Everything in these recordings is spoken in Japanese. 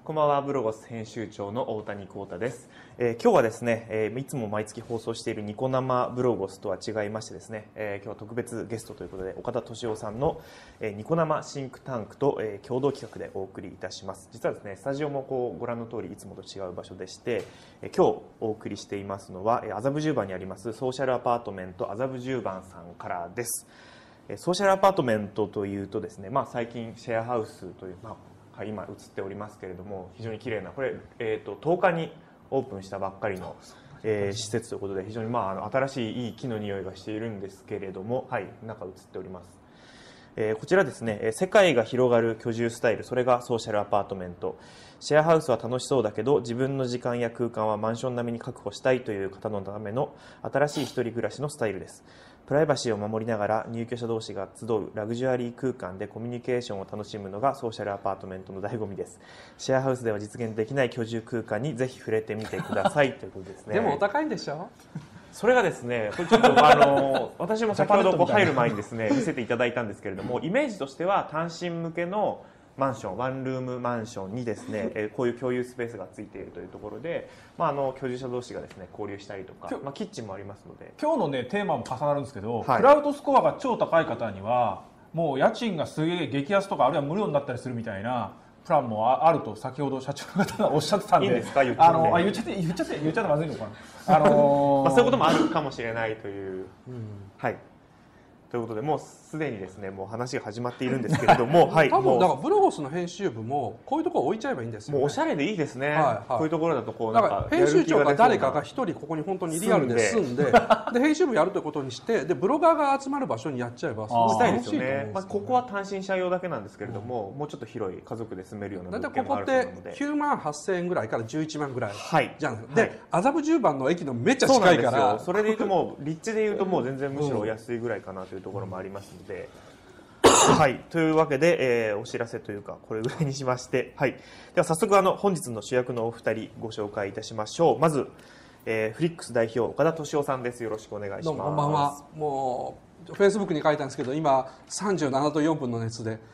こんばんは、ブロゴス編集長の大谷幸太です。今日はですね、いつも毎月放送しているニコ生ブロゴスとは違いましてですね、今日は特別ゲストということで岡田敏夫さんの、ニコ生シンクタンクと、共同企画でお送りいたします。実はですね、スタジオもご覧の通りいつもと違う場所でして、今日お送りしていますのは麻布十番にありますソーシャルアパートメント麻布十番さんからです。ソーシャルアパートメントというとですね、最近シェアハウスという、今映っておりますけれども、非常に綺麗なこれ、10日にオープンしたばっかりの、施設ということで、非常に新しいいい木の匂いがしているんですけれども、中映っております。こちらですね、世界が広がる居住スタイル、それがソーシャルアパートメント。シェアハウスは楽しそうだけど自分の時間や空間はマンション並みに確保したいという方のための新しい一人暮らしのスタイルです。プライバシーを守りながら入居者同士が集うラグジュアリー空間でコミュニケーションを楽しむのがソーシャルアパートメントの醍醐味です。シェアハウスでは実現できない居住空間にぜひ触れてみてくださいということですね。 でもお高いんでしょ。 それがですね、これちょっと私も先ほど入る前にですね見せていただいたんですけれども、イメージとしては単身向けのマンション、ワンルームマンションにですね、こういう共有スペースがついているというところで、居住者同士がですね交流したりとか、キッチンもありますので、 今日のねテーマも重なるんですけど、クラウドスコアが超高い方にはもう家賃がすげえ激安とかあるいは無料になったりするみたいなプランもあると先ほど社長の方がおっしゃってたんで、 いいんですか、言っちゃってまずいのかな、 そういうこともあるかもしれないという、ということで、もうすでにですね、もう話が始まっているんですけれども、 多分だからブロゴスの編集部もこういうところ置いちゃえばいいんですよ、ね。 もうおしゃれでいいですね。こういうところだとなんか編集長が誰かが一人ここに本当にリアルで住んで、編集部やるということにして、でブロガーが集まる場所にやっちゃえばしたいですよね。ここは単身者用だけなんですけれども、もうちょっと広い家族で住めるような物件もあると思うので。 ここって9万8000円ぐらいから11万ぐらいじゃん。で麻布十番の駅のめっちゃ近いから、 それでいうともう立地でいうともう全然むしろお安いぐらいかなというところもありますので。というわけで、お知らせというかこれぐらいにしまして、では早速本日の主役のお二人ご紹介いたしましょう。まず、フリックス代表岡田敏夫さんです。よろしくお願いします。 どうもこんばんは。もうフェイスブックに書いたんですけど、今37度4分の熱で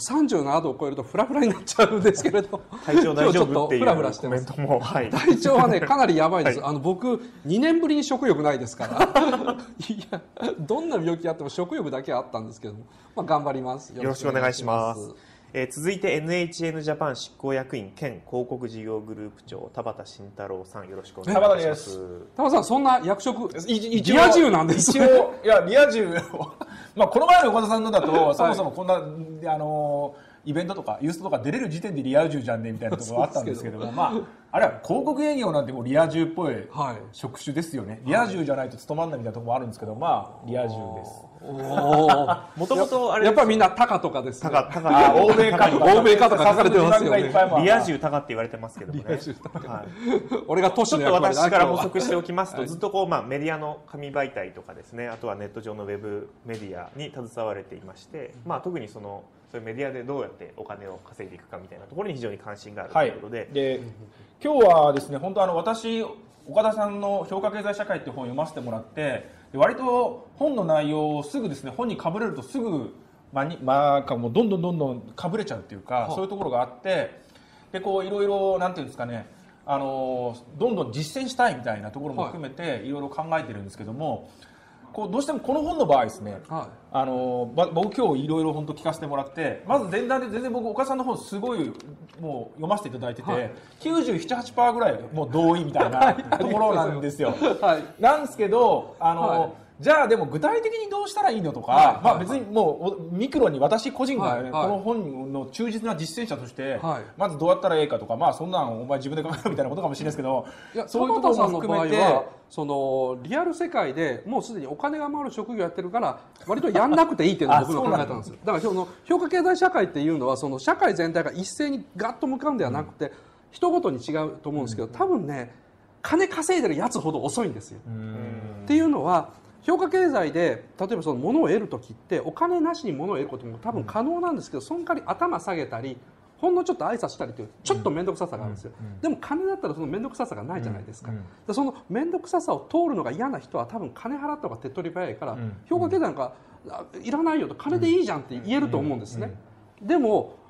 37度を超えるとフラフラになっちゃうんですけれど、 体調大丈夫っていうフラフラしてます。 コメントも、 体調はねかなりやばいです。僕2年ぶりに食欲ないですからいやどんな病気あっても食欲だけはあったんですけども、頑張ります。 よろしくお願いします。続いて NHN ジャパン執行役員兼広告事業グループ長田畑慎太郎さん、よろしくお願いします。 田畑さん、そんな役職リア充なんです一応いやリア充この前の岡田さんのだとそもそもこんなイベントとかユーストとか出れる時点でリア充じゃんねみたいなところがあったんですけども、あれは広告営業なんてもうリア充っぽい職種ですよね。リア充じゃないと務まんないみたいなところもあるんですけど、リア充です。 もともとあれやっぱりみんなタカとかですね。 欧米化とか書かれてますよね。 リア充タカって言われてますけどもね。 俺が都市の役割ちょっと私から補足しておきますと、ずっとメディアの紙媒体とかですね、あとはネット上のウェブメディアに携われていまして、特にそういうメディアでどうやってお金を稼いでいくかみたいなところに非常に関心があるということで、 今日はですね、本当私岡田さんの評価経済社会っていう本を読ませてもらって、割と本の内容をすぐですね、本にかぶれるとすぐもうどんどんかぶれちゃうっていうか、そういうところがあって、でいろいろなんていうんですかね、どんどん実践したいみたいなところも含めていろいろ考えてるんですけども、どうしてもこの本の場合ですね、僕今日いろいろ本当聞かせてもらって、まず前段で全然僕岡田さんの本すごいもう読ませていただいてて、97、8% ぐらいもう同意みたいなところなんですよ。なんですけどじゃあでも具体的にどうしたらいいのとか、別にもうミクロに私個人が、この本の忠実な実践者として、まずどうやったらええかとか、そんなんお前自分で考えるみたいなことかもしれないですけど、 そういうところも含めてリアル世界でもうすでにお金が回る職業やってるから割とやんなくていいっていうのが僕の考えなんですよ。だから評価経済社会っていうのは社会全体が一斉にガッと向かうんではなくて、人ごとに違うと思うんですけど、多分ね金稼いでるやつほど遅いんですよ。っていうのは評価経済で例えば物を得る時ってお金なしに物を得ることも多分可能なんですけど、その代わり頭下げたりほんのちょっと挨拶したりというちょっと面倒くささがあるんですよ。でも金だったらその面倒くささがないじゃないですか。でその面倒くささを通るのが嫌な人は多分金払った方が手っ取り早いから、評価経済なんかいらないよと金でいいじゃんって言えると思うんですね。でも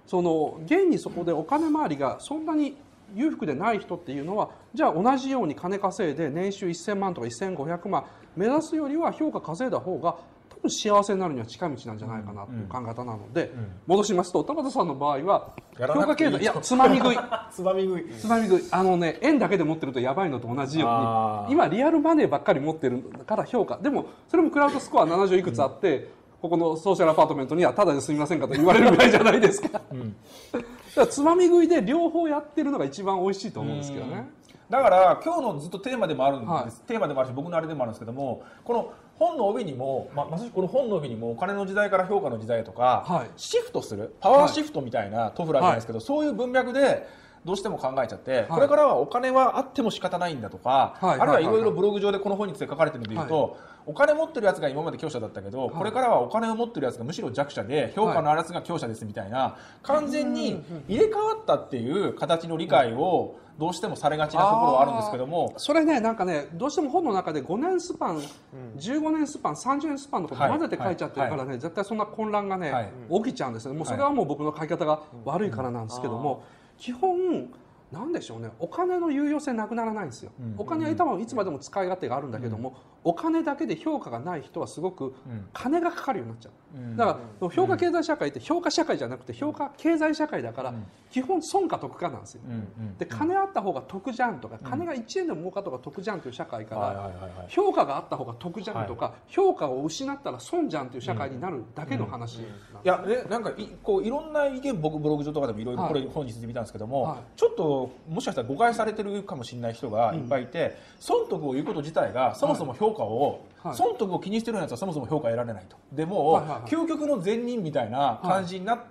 現にそこでお金回りがそんなに裕福でない人っていうのは、じゃあ同じように金稼いで年収1000万とか1500万目指すよりは評価稼いだ方が多分幸せになるには近道なんじゃないかなという考え方なので、戻しますと田畑さんの場合は評価経済、いやつまみ食いつまみ食いつまみ食い、円だけで持ってるとやばいのと同じように、今リアルマネーばっかり持ってるから評価、でもそれもクラウドスコア70いくつあって、ここのソーシャルアパートメントにはただですみませんかと言われるぐらいじゃないですか。だからつまみ食いで両方やってるのが一番美味しいと思うんですけどね。 だから今日のずっとテーマでもあるんです、 はい、 テーマでもあるし僕のあれでもあるんですけども、この本の帯にも、まさしくこの本の帯にもお金の時代から評価の時代とか、はい、シフトするパワーシフトみたいなトフラじゃないですけど、はい、そういう文脈でどうしても考えちゃって、はい、これからはお金はあっても仕方ないんだとか、はい、あるいはいろいろブログ上でこの本について書かれてるので言うと、はい、お金持ってるやつが今まで強者だったけど、はい、これからはお金を持ってるやつがむしろ弱者で評価のあるやつが強者ですみたいな、完全に入れ替わったっていう形の理解をどうしてもされがちなところはあるんですけども、 それね、なんかね、どうしても本の中で5年スパン、15年スパン、30年スパンのこと混ぜて書いちゃってるからね、絶対そんな混乱がね、起きちゃうんですよね。もうそれはもう僕の書き方が悪いからなんですけども、基本なんでしょうね、お金の有用性なくならないんですよ。お金は多分いつまでも使い勝手があるんだけども、お金だけで評価がない人はすごく金がかかるようになっちゃう。だから評価経済社会って評価社会じゃなくて評価経済社会だから基本損か得かなんですよ。で、金あった方が得じゃんとか、金が1円でも儲かった方が得じゃんという社会から評価があった方が得じゃんとか、評価を失ったら損じゃんという社会になるだけの話なんです。 いやね、なんかこういろんな意見、僕ブログ上とかでもいろいろこれ本について見たんですけども、ちょっともしかしたら誤解されてるかもしれない人がいっぱいいて、損得を言うこと自体がそもそも評価を、損得を気にしてるやつはそもそも評価得られないと。でも、究極の善人みたいな感じになって、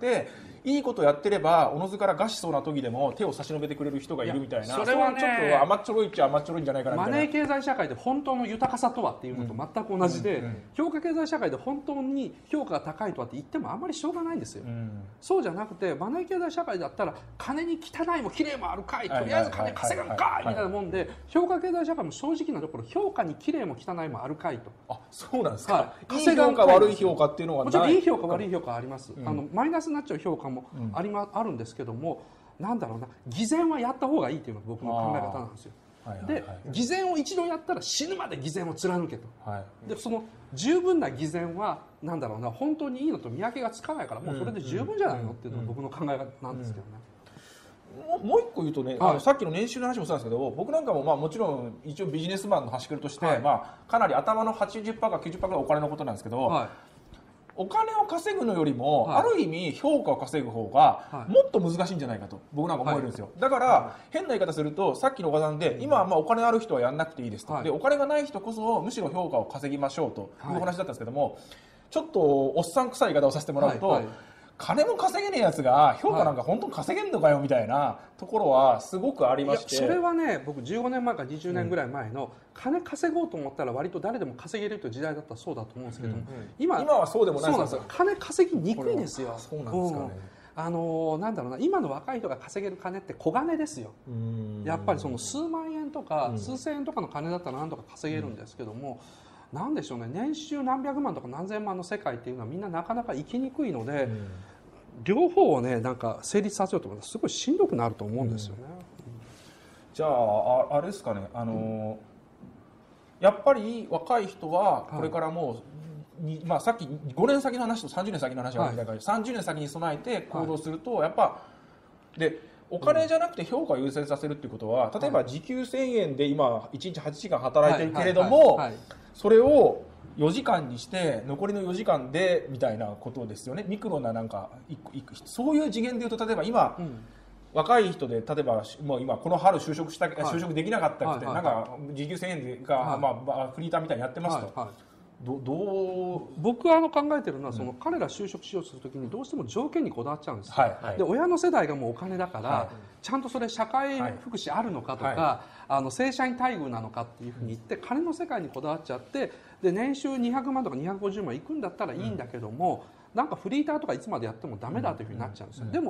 いいことやってればおのずから餓死そうな時でも手を差し伸べてくれる人がいるみたいな、それはちょっと甘っちょろいっちゃ甘っちょろいんじゃないかなみたいな。 マネー経済社会で本当の豊かさとはっていうのと全く同じで、評価経済社会で本当に評価が高いとはって言ってもあんまりしょうがないんですよ。そうじゃなくてマネー経済社会だったら金に汚いも綺麗もあるかい、とりあえず金稼ぐんかいみたいなもんで、評価経済社会も正直なところ評価に綺麗も汚いもあるかいと。 あ、そうなんですか。いい評価悪い評価っていうのはない。 もちろんいい評価悪い評価はあります。マイナスになっちゃう評価もあるんですけども、なんだろうな、偽善はやった方がいいっていうのが僕の考え方なんですよ。で、偽善を一度やったら死ぬまで偽善を貫けと。で、その十分な偽善はなんだろうな、本当にいいのと見分けがつかないから、もうそれで十分じゃないのっていうのが僕の考え方なんですけどね。 もう一個言うとね、さっきの年収の話もそうなんですけど、僕なんかももちろん一応ビジネスマンの端くれとして、かなり頭の 80% か 90% ぐらいお金のことなんですけど、お金を稼ぐのよりも、ある意味評価を稼ぐ方がもっと難しいんじゃないかと僕なんか思えるんですよ。だから変な言い方すると、さっきのおばさんで今はお金ある人はやんなくていいですと、でお金がない人こそむしろ評価を稼ぎましょうというお話だったんですけども、ちょっとおっさん臭い言い方をさせてもらうと、金も稼げねえやつが評価なんか本当に稼げんのかよみたいなところはすごくありまして、 それはね、僕15年前から20年ぐらい前の、金稼ごうと思ったら割と誰でも稼げるという時代だったらそうだと思うんですけども、今はそうでもないですよ。金稼ぎにくいですよ。 そうなんですかね。 なんだろうな、今の若い人が稼げる金って小金ですよ。やっぱりその数万円とか数千円とかの金だったら何とか稼げるんですけども、なんでしょうね、年収何百万とか何千万の世界っていうのはみんななかなか生きにくいので、両方をね、なんか成立させようと思うとすごいしんどくなると思うんですよね。 じゃああれですかね、やっぱり若い人はこれからもう、さっき5年先の話と30年先の話があるみたいな感じで、30年先に備えて行動すると、やっぱでお金じゃなくて評価を優先させるっていうことは、例えば時給1000円で今1日8時間働いてるけれども、それを4時間にして残りの4時間でみたいなことですよね。ミクロななんかそういう次元でいうと、例えば今、若い人で例えばもう今この春就職できなかったって、なんか時給1000円でフリーターみたいにやってますと。 僕は考えてるのは、その彼ら就職しようとするときにどうしても条件にこだわっちゃうんですよ。で、親の世代がもうお金だから、ちゃんとそれ社会福祉あるのかとか、正社員待遇なのかっていうふうに言って金の世界にこだわっちゃって、で年収200万とか250万いくんだったらいいんだけども、なんかフリーターとかいつまでやってもダメだというふうになっちゃうんですよ。でも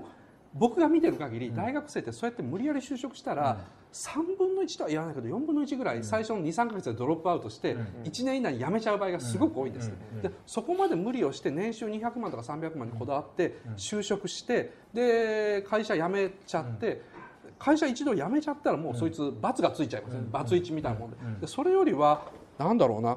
僕が見てる限り大学生ってそうやって無理やり就職したら3分の1とは言わないけど4分の1ぐらい最初の 2,3 ヶ月でドロップアウトして1年以内に辞めちゃう場合がすごく多いんですね。でそこまで無理をして年収200万とか300万にこだわって就職してで会社辞めちゃって会社一度辞めちゃったらもうそいつ罰がついちゃいますね。罰1みたいなもんでそれよりはなんだろうな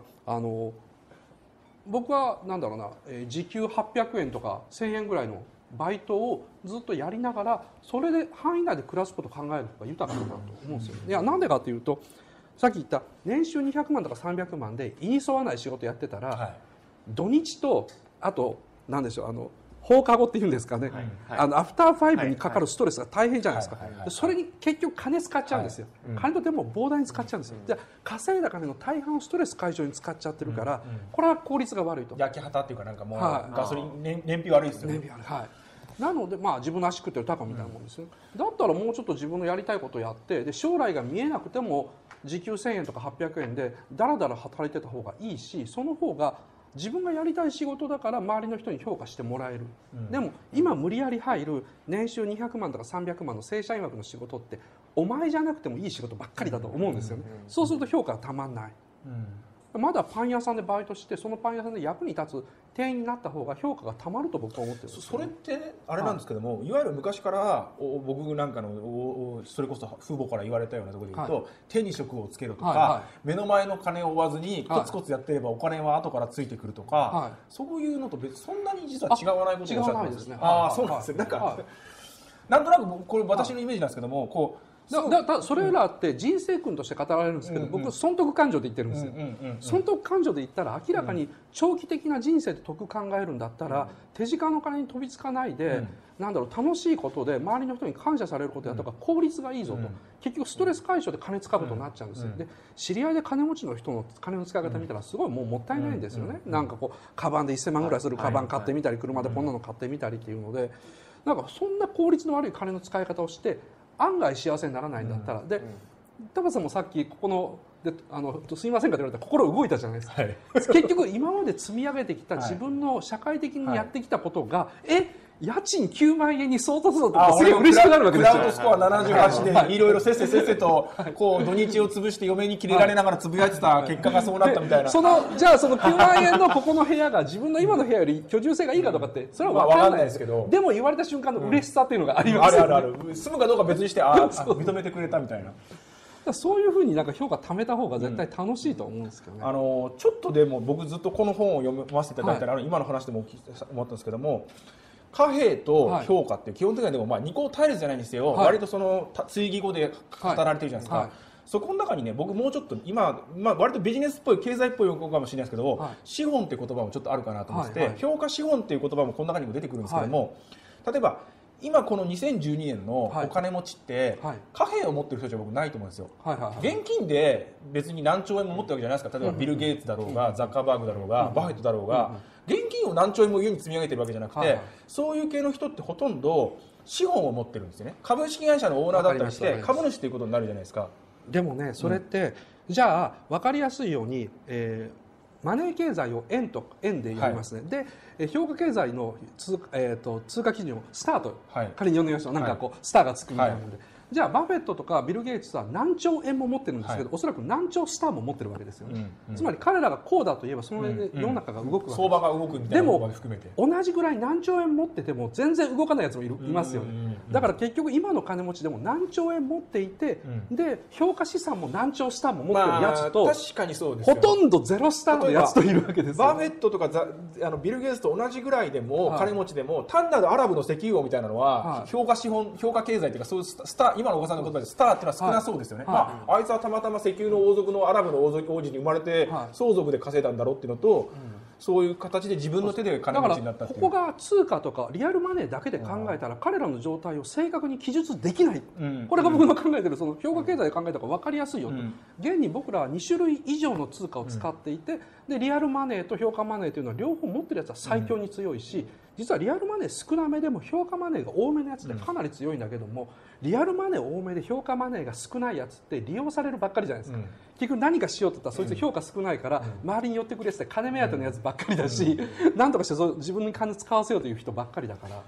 僕はなんだろうな時給800円とか1000円ぐらいのバイトをずっとやりながらそれで範囲内で暮らすことを考える方が豊かだなと思うんですよ。いやなんでかというとさっき言った年収200万とか300万で言い沿わない仕事やってたら、土日とあと何でしょう放課後っていうんですかね、アフターファイブにかかるストレスが大変じゃないですか。それに結局金使っちゃうんですよ。金とでも膨大に使っちゃうんですよ。じゃあ稼いだ金の大半をストレス解消に使っちゃってるから、これは効率が悪いと。 焼き旗っていうかなんかもうガソリン燃費悪いですよね。 燃費悪い。はい。なので自分の足食ってるタコみたいなもんですよ。だったらもうちょっと自分のやりたいことをやってで将来が見えなくても時給1000円とか800円でだらだら働いてた方がいいしその方が自分がやりたい仕事だから周りの人に評価してもらえる、でも今無理やり入る年収200万とか300万の正社員枠の仕事ってお前じゃなくてもいい仕事ばっかりだと思うんですよね。そうすると評価がたまんない、まだパン屋さんでバイトしてそのパン屋さんで役に立つ店員になった方が評価がたまると僕は思ってるんですよね。 それってねあれなんですけども、いわゆる昔から僕なんかのそれこそ父母から言われたようなところで言うと、手に職をつけろとか、目の前の金を追わずにコツコツやってればお金は後からついてくるとか、そういうのと別にそんなに実は違わないことをおっしゃってますね。そうなんですよ。なんとなくこれ私のイメージなんですけどもこうそれらって人生訓として語られるんですけど、僕損得感情で言ってるんですよ。損得感情で言ったら明らかに長期的な人生で得考えるんだったら、手近の金に飛びつかないで、楽しいことで周りの人に感謝されることやとか効率がいいぞと、結局ストレス解消で金使うことになっちゃうんですよ。で知り合いで金持ちの人の金の使い方見たらすごいもったいないんですよね。なんかこうカバンで1000万ぐらいするカバン買ってみたり車でこんなの買ってみたりっていうので、なんかそんな効率の悪い金の使い方をして案外幸せにならないんだったら、で田畑さんもさっきここのすいませんかと言われたら心動いたじゃないですか、結局今まで積み上げてきた自分の社会的にやってきたことが、家賃9万円に相当するとすごい嬉しくなるわけですよ。 クラウドスコア78でいろいろせっせとこう土日を潰して嫁にキレられながらつぶやいてた結果がそうなったみたいな。 じゃあその9万円のここの部屋が自分の今の部屋より居住性がいいかどうかってそれは分からないですけど、でも言われた瞬間の嬉しさっていうのがありますよね。 ある住むかどうか別にして認めてくれたみたいな。 そういうふうに評価貯めた方が絶対楽しいと思うんですけどね。 ちょっとでも僕ずっとこの本を読ませていただいたら、今の話でも思ったんですけども、貨幣と評価って基本的にはでも二項対立じゃないんですよ、割とその追義語で語られてるじゃないですか、そこの中にね僕もうちょっと今、割とビジネスっぽい経済っぽい用語かもしれないですけど、資本っていう言葉もちょっとあるかなと思ってて、評価資本っていう言葉もこの中にも出てくるんですけども、例えば今この2012年のお金持ちって貨幣を持ってる人たちは僕ないと思うんですよ。現金で別に何兆円も持ってるわけじゃないですか。例えばビル・ゲイツだろうがザッカーバーグだろうがバフェットだろうが現金を何兆円も家に積み上げてるわけじゃなくて、そういう系の人ってほとんど資本を持ってるんですよね。株式会社のオーナーだったりして株主っていうことになるじゃないですか。 でもねそれって、じゃあ分かりやすいように、マネー経済を円でやりますね、で評価経済の通貨基準をスターと仮に呼んでみましょう、なんかこうスターがつくみたいなので、じゃあバフェットとかビル・ゲイツは何兆円も持ってるんですけど、おそらく何兆スターも持ってるわけですよね、つまり彼らがこうだといえばその上で世の中が動くわけです、 相場が動くみたいなのまで含めて、 でも同じぐらい何兆円持ってても全然動かないやつもいますよね、だから結局今の金持ちでも何兆円持っていて、で評価資産も何兆スターも持ってるやつと、 確かにそうですよ、 ほとんどゼロスターのやつといるわけですよ、 バフェットとかビル・ゲイツと同じぐらいでも、金持ちでも単なるアラブの石油王みたいなのは、評価経済というかそういうスター、今のお子さんの言葉でスターっていうのは少なそうですよね、あいつはたまたま石油の王族のアラブの王子に生まれて、相続で稼いだんだろうっていうのと、そういう形で自分の手で金持ちになったっていう。 だからここが通貨とかリアルマネーだけで考えたら、彼らの状態を正確に記述できない、これが僕の考えてるその評価経済で考えたら分かりやすいよと、現に僕らは2種類以上の通貨を使っていて、でリアルマネーと評価マネーというのは両方持ってるやつは最強に強いし、実はリアルマネー少なめでも評価マネーが多めのやつでかなり強いんだけども、リアルマネー多めで評価マネーが少ないやつって利用されるばっかりじゃないですか、結局何かしようって言ったらそいつ評価少ないから周りに寄ってくれって金目当てのやつばっかりだし、何とかして自分に金使わせようという人ばっかりだから。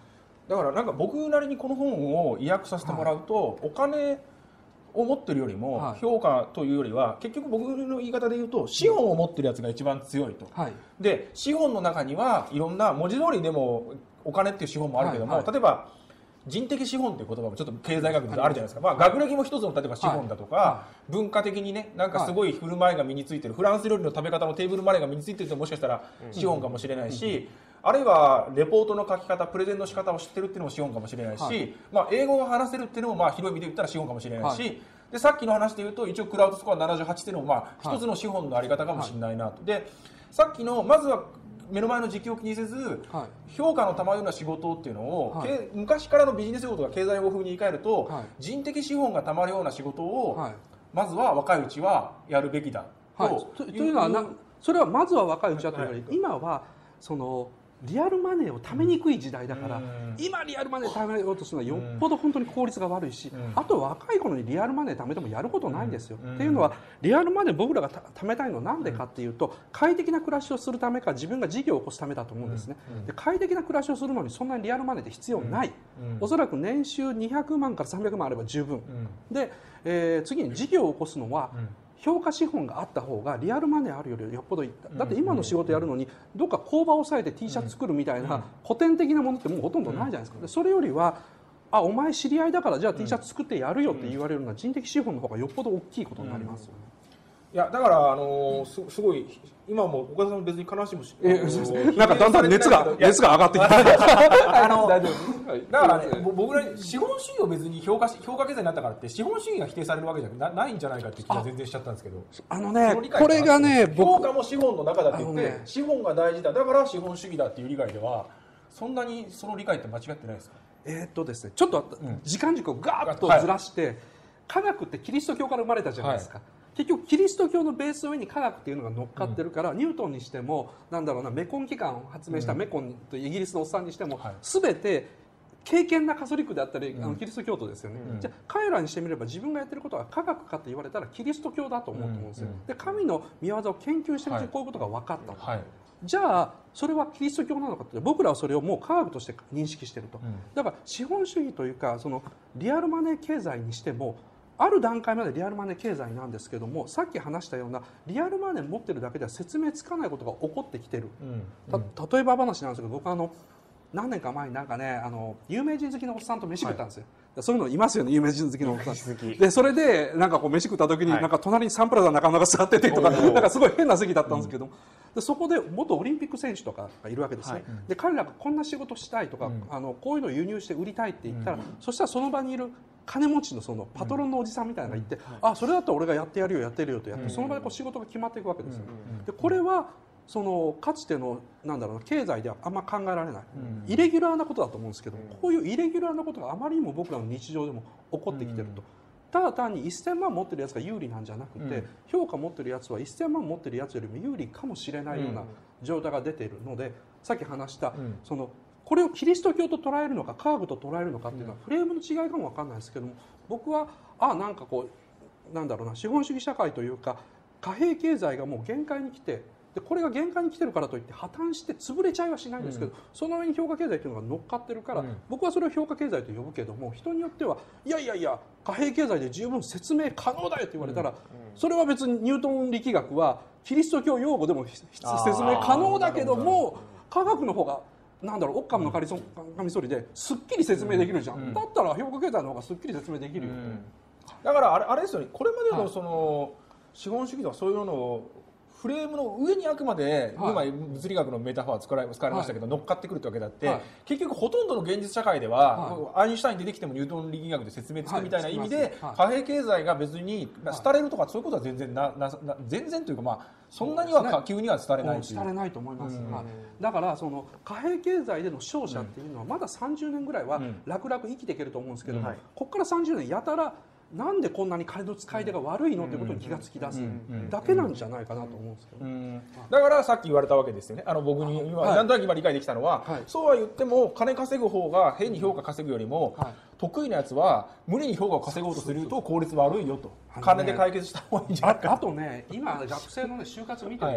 だからなんか僕なりにこの本を意訳させてもらうと、お金を持ってるよりも評価というよりは、結局僕の言い方で言うと資本を持ってるやつが一番強いと、で資本の中にはいろんな文字通りでもお金っていう資本もあるけども、例えば人的資本という言葉もちょっと経済学であるじゃないですか、学歴も一つの例えば資本だとか、文化的にねなんかすごい振る舞いが身についてる、フランス料理の食べ方のテーブルマネーが身についてるともしかしたら資本かもしれないし、あるいはレポートの書き方、プレゼンの仕方を知ってるっていうのも資本かもしれないし、英語が話せるっていうのも広い意味で言ったら資本かもしれないし、でさっきの話で言うと一応クラウドスコア78っていうのも一つの資本のあり方かもしれないなと。でさっきのまずは目の前の時給を気にせず、評価のたまるような仕事っていうのを、昔からのビジネス用語とか経済用語風に言い換えると、人的資本がたまるような仕事を、まずは若いうちはやるべきだというのはそれはまずは若いうちはというより、今はそのリアルマネーを貯めにくい時代だから、今リアルマネー貯めようとするのはよっぽど本当に効率が悪いし、あと若い頃にリアルマネー貯めてもやることないんですよ。っていうのはリアルマネー僕らが貯めたいのはなんでかっていうと、快適な暮らしをするためか自分が事業を起こすためだと思うんですね。で快適な暮らしをするのにそんなにリアルマネーって必要ない。おそらく年収200万から300万あれば十分。で、次に事業を起こすのは、評価資本があった方がリアルマネーあるよりよっぽどいい。だって今の仕事やるのにどっか工場を抑えて T シャツ作るみたいな古典的なものってもうほとんどないじゃないですか。でそれよりはお前知り合いだからじゃあ T シャツ作ってやるよって言われるような人的資本の方がよっぽど大きいことになりますよね。 いやだからすごい今も岡田さん別に悲しいもしなんかだんだん熱が上がってきた。 だからね、僕ら資本主義を別に評価経済になったからって資本主義が否定されるわけじゃないんじゃないかって気が全然しちゃったんですけど、 これがね、 評価も資本の中だって言って、資本が大事だだから資本主義だっていう理解ではそんなにその理解って間違ってないですか？ ですね、ちょっと時間軸をガーッとずらして、科学ってキリスト教から生まれたじゃないですか。結局キリスト教のベースの上に科学っていうのが乗っかってるから、ニュートンにしてもなんだろうな、メコン機関を発明したメコンとイギリスのおっさんにしても、全て敬虔なカトリックであったりキリスト教徒ですよね。じゃあ彼らにしてみれば自分がやってることは科学かって言われたらキリスト教だと思うと思うんですよ。で神の御業を研究してるうちにこういうことが分かったと。じゃあそれはキリスト教なのかって僕らはそれをもう科学として認識してると。だから資本主義というかそのリアルマネー経済にしてもある段階までリアルマネー経済なんですけども、さっき話したようなリアルマネー持ってるだけでは説明つかないことが起こってきてる。例えば話なんですけど、僕何年か前になんかね有名人好きのおっさんと飯食ったんですよ。そういうのいますよね、有名人好きのおっさんで。それでなんかこう飯食った時になんか隣にサンプラザ中野が座っててとか、なんかすごい変な席だったんですけど、でそこで元オリンピック選手とかがいるわけですね。で彼らがこんな仕事したいとか、こういうのを輸入して売りたいって言ったら、そしたらその場にいる金持ちのそのパトロンのおじさんみたいなのが言って、それだったら俺がやってやるよやってるよとやって、その場でこう仕事が決まっていくわけですよ。でこれはそのかつてのなんだろうな経済ではあんま考えられない、イレギュラーなことだと思うんですけど、こういうイレギュラーなことがあまりにも僕らの日常でも起こってきてると。ただ単に1000万持ってるやつが有利なんじゃなくて、評価持ってるやつは1000万持ってるやつよりも有利かもしれないような状態が出ているので、さっき話したそのこれをキリスト教と捉えるのか科学と捉えるのかっていうのはフレームの違いかも分かんないですけども、僕はなんかこうなんだろうな、資本主義社会というか貨幣経済がもう限界に来て、でこれが限界に来てるからといって破綻して潰れちゃいはしないんですけど、その上に評価経済というのが乗っかってるから、僕はそれを評価経済と呼ぶけども、人によってはいや貨幣経済で十分説明可能だよって言われたら、それは別にニュートン力学はキリスト教用語でも説明可能だけども、科学の方がなんだろう、オッカムのカミソリですっきり説明できるじゃん、だったら評価経済の方がすっきり説明できるよ、 だからあれですよね、これまでのその資本主義とかそういうのをフレームの上にあくまで、今物理学のメタファー使われましたけど、乗っかってくるってわけだって、結局ほとんどの現実社会では、アインシュタイン出てきてもニュートン力学で説明つくみたいな意味で、貨幣経済が別に廃れるとかそういうことは全然全然というか、そんなには急には廃れないという。 廃れないと思います。だからその貨幣経済での勝者っていうのはまだ30年ぐらいは楽々生きていけると思うんですけども、ここから30年やたらなんでこんなに金の使い手が悪いのってことに気がつき出すだけなんじゃないかなと思うんですけど、 だからさっき言われたわけですよね。僕になんとなく今理解できたのは、そうは言っても金稼ぐ方が変に評価稼ぐよりも、得意なやつは無理に評価を稼ごうとすると効率悪いよと、金で解決した方がいいんじゃないか。 あとね、今学生の就活見てると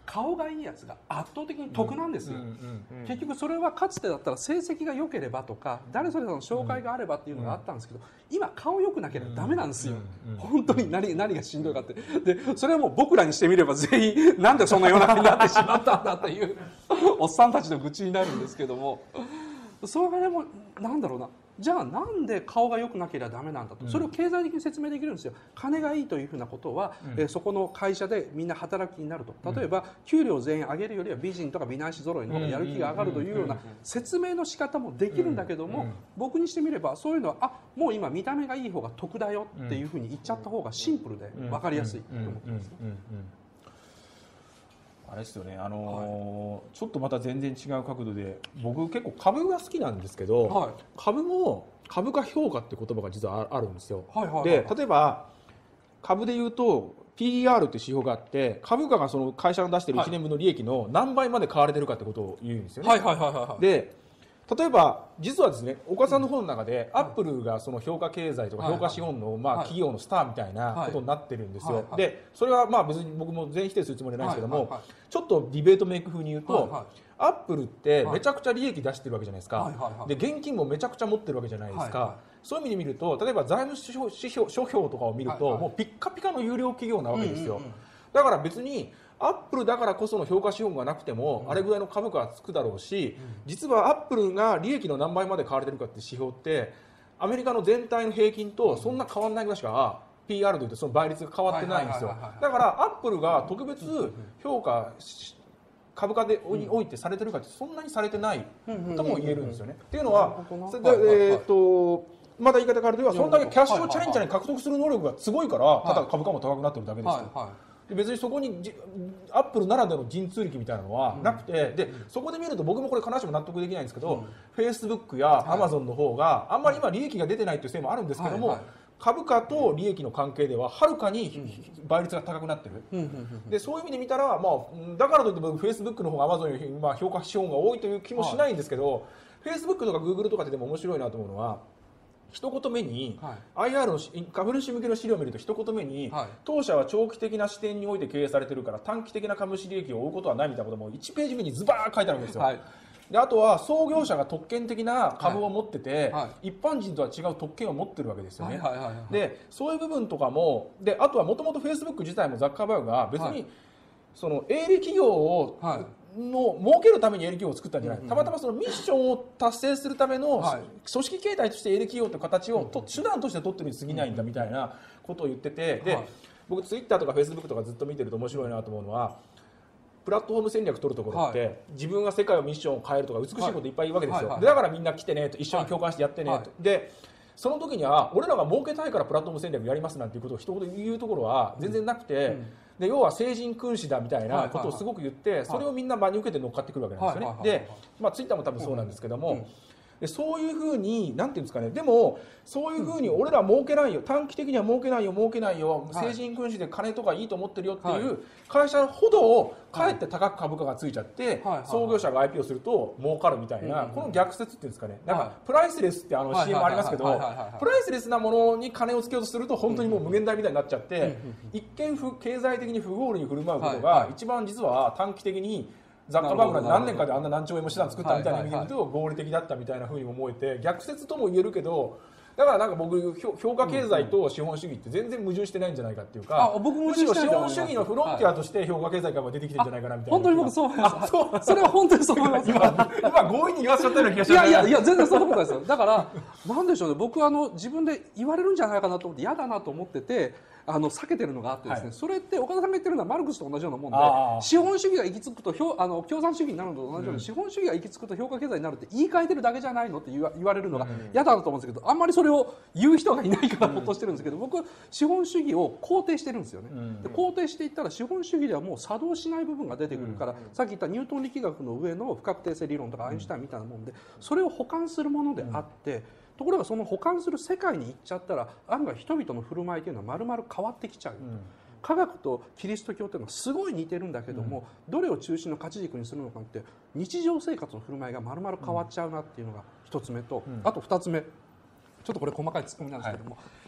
顔がいいやつが圧倒的に得なんですよ。結局それはかつてだったら成績が良ければとか誰それの紹介があればっていうのがあったんですけど、今顔良くなければダメなんですよ。本当に何がしんどいかって。でそれはもう僕らにしてみれば全員なんでその世の中になってしまったんだっていうおっさんたちの愚痴になるんですけども、それもなんだろうな、じゃあなんで顔が良くなければダメなんだと、それを経済的に説明できるんですよ。金がいいというふうなことは、そこの会社でみんな働く気になると。例えば給料全員上げるよりは美人とか美男子揃いの方がやる気が上がるというような説明の仕方もできるんだけども、僕にしてみればそういうのはもう今見た目がいい方が得だよっていうふうに言っちゃった方がシンプルで分かりやすいと思ってます。 あれですよね、ちょっとまた全然違う角度で、僕結構株が好きなんですけど、はい、株も株価評価って言葉が実はあるんですよ。で例えば株で言うと PER って指標があって、株価がその会社が出している1年分の利益の何倍まで買われてるかってことを言うんですよね。で例えば実はですね、岡さんの本の中で、アップルがその評価経済とか評価資本の企業のスターみたいなことになってるんですよ。でそれは別に僕も全否定するつもりはないんですけども、ちょっとディベートメイク風に言うと、アップルってめちゃくちゃ利益出してるわけじゃないですか。で現金もめちゃくちゃ持ってるわけじゃないですか。そういう意味で見ると、例えば財務諸表とかを見ると、もうピッカピカの有料企業なわけですよ。だから別にアップルだからこその評価資本がなくても、あれぐらいの株価はつくだろうし、実はアップルが利益の何倍まで買われてるかって指標ってアメリカの全体の平均とそんな変わらないぐらいしか PR でいうとその倍率が変わってないんですよ。だからアップルが特別評価株価でにおいてされてるかってそんなにされてないとも言えるんですよね。っていうのはまだ言い方変わると、それだけキャッシュをチャレンジャーに獲得する能力がすごいから、ただ株価も高くなってるだけですよ。別にそこにアップルならでの神通力みたいなのはなくて、でそこで見ると僕もこれ必ずしも納得できないんですけど、フェイスブックやアマゾンの方があんまり今利益が出てないというせいもあるんですけども、株価と利益の関係でははるかに倍率が高くなってる。でそういう意味で見たら、だからといって僕フェイスブックの方がアマゾンより評価資本が多いという気もしないんですけど、フェイスブックとかグーグルとかでも面白いなと思うのは、一言目に、IR の株主向けの資料を見ると一言目に、当社は長期的な視点において経営されているから短期的な株主利益を追うことはないみたいなことも1ページ目にズバー書いてあるわけですよ。であとは創業者が特権的な株を持ってて、一般人とは違う特権を持ってるわけですよね。でそういう部分とかも、であとはもともとフェイスブック自体もザッカーバーグが別にその営利企業をの儲けるために営利企業を作ったんじゃない、たまたまそのミッションを達成するための組織形態として営利企業という形を手段として取ってるに過ぎないんだみたいなことを言ってて、で僕ツイッターとかフェイスブックとかずっと見てると面白いなと思うのは、プラットフォーム戦略取るところって、自分が世界をミッションを変えるとか美しいこといっぱい言うわけですよ。だからみんな来てねと、一緒に共感してやってねと。でその時には俺らが儲けたいからプラットフォーム戦略やりますなんていうことを一言言うところは全然なくて、で要は聖人君子だみたいなことをすごく言って、それをみんな真に受けて乗っかってくるわけなんですよね。で、ツイッターも多分そうなんですけども、でそういうふうになんていうんですかね、でもそういうふうに俺ら儲けないよ、短期的には儲けないよ、聖人君子で金とかいいと思ってるよっていう会社ほどかえって高く株価がついちゃって、創業者が IP をすると儲かるみたいな、この逆説っていうんですかね、なんかプライスレスってCM ありますけど、プライスレスなものに金をつけようとすると本当にもう無限大みたいになっちゃって、一見経済的に不合理に振る舞うことが一番実は短期的にザッカーバーグが何年かであんな何兆円も資産作ったみたいな意味で言うと合理的だったみたいな風にも思えて、逆説とも言えるけど、だからなんか僕評価経済と資本主義って全然矛盾してないんじゃないかっていうか、むしろ資本主義のフロンティアとして評価経済が出てきてるんじゃないかなみたいな。 本当に僕そう思います。それは本当にそう思います。 今強引に言わせちゃったような気がします。 いや全然そんなことないですよ。だからなんでしょうね、僕自分で言われるんじゃないかなと思って嫌だなと思ってて。避けてるのがあってですね、それって岡田さんが言ってるのはマルクスと同じようなもんで、資本主義が行き着くと共産主義になるのと同じように、資本主義が行き着くと評価経済になるって言い換えてるだけじゃないのって言われるのが嫌だなと思うんですけど、あんまりそれを言う人がいないからほっとしてるんですけど、僕資本主義を肯定してるんですよね。で肯定していったら資本主義ではもう作動しない部分が出てくるから、さっき言ったニュートン力学の上の不確定性理論とかアインシュタインみたいなもんで、それを補完するものであって、ところがその補完する世界に行っちゃったら案外人々の振る舞いというのは丸々変わってきちゃう。科学とキリスト教というのはすごい似てるんだけども、どれを中心の価値軸にするのかって日常生活の振る舞いが丸々変わっちゃうなっていうのが一つ目と、あと二つ目、ちょっとこれ細かいツッコミなんですけども、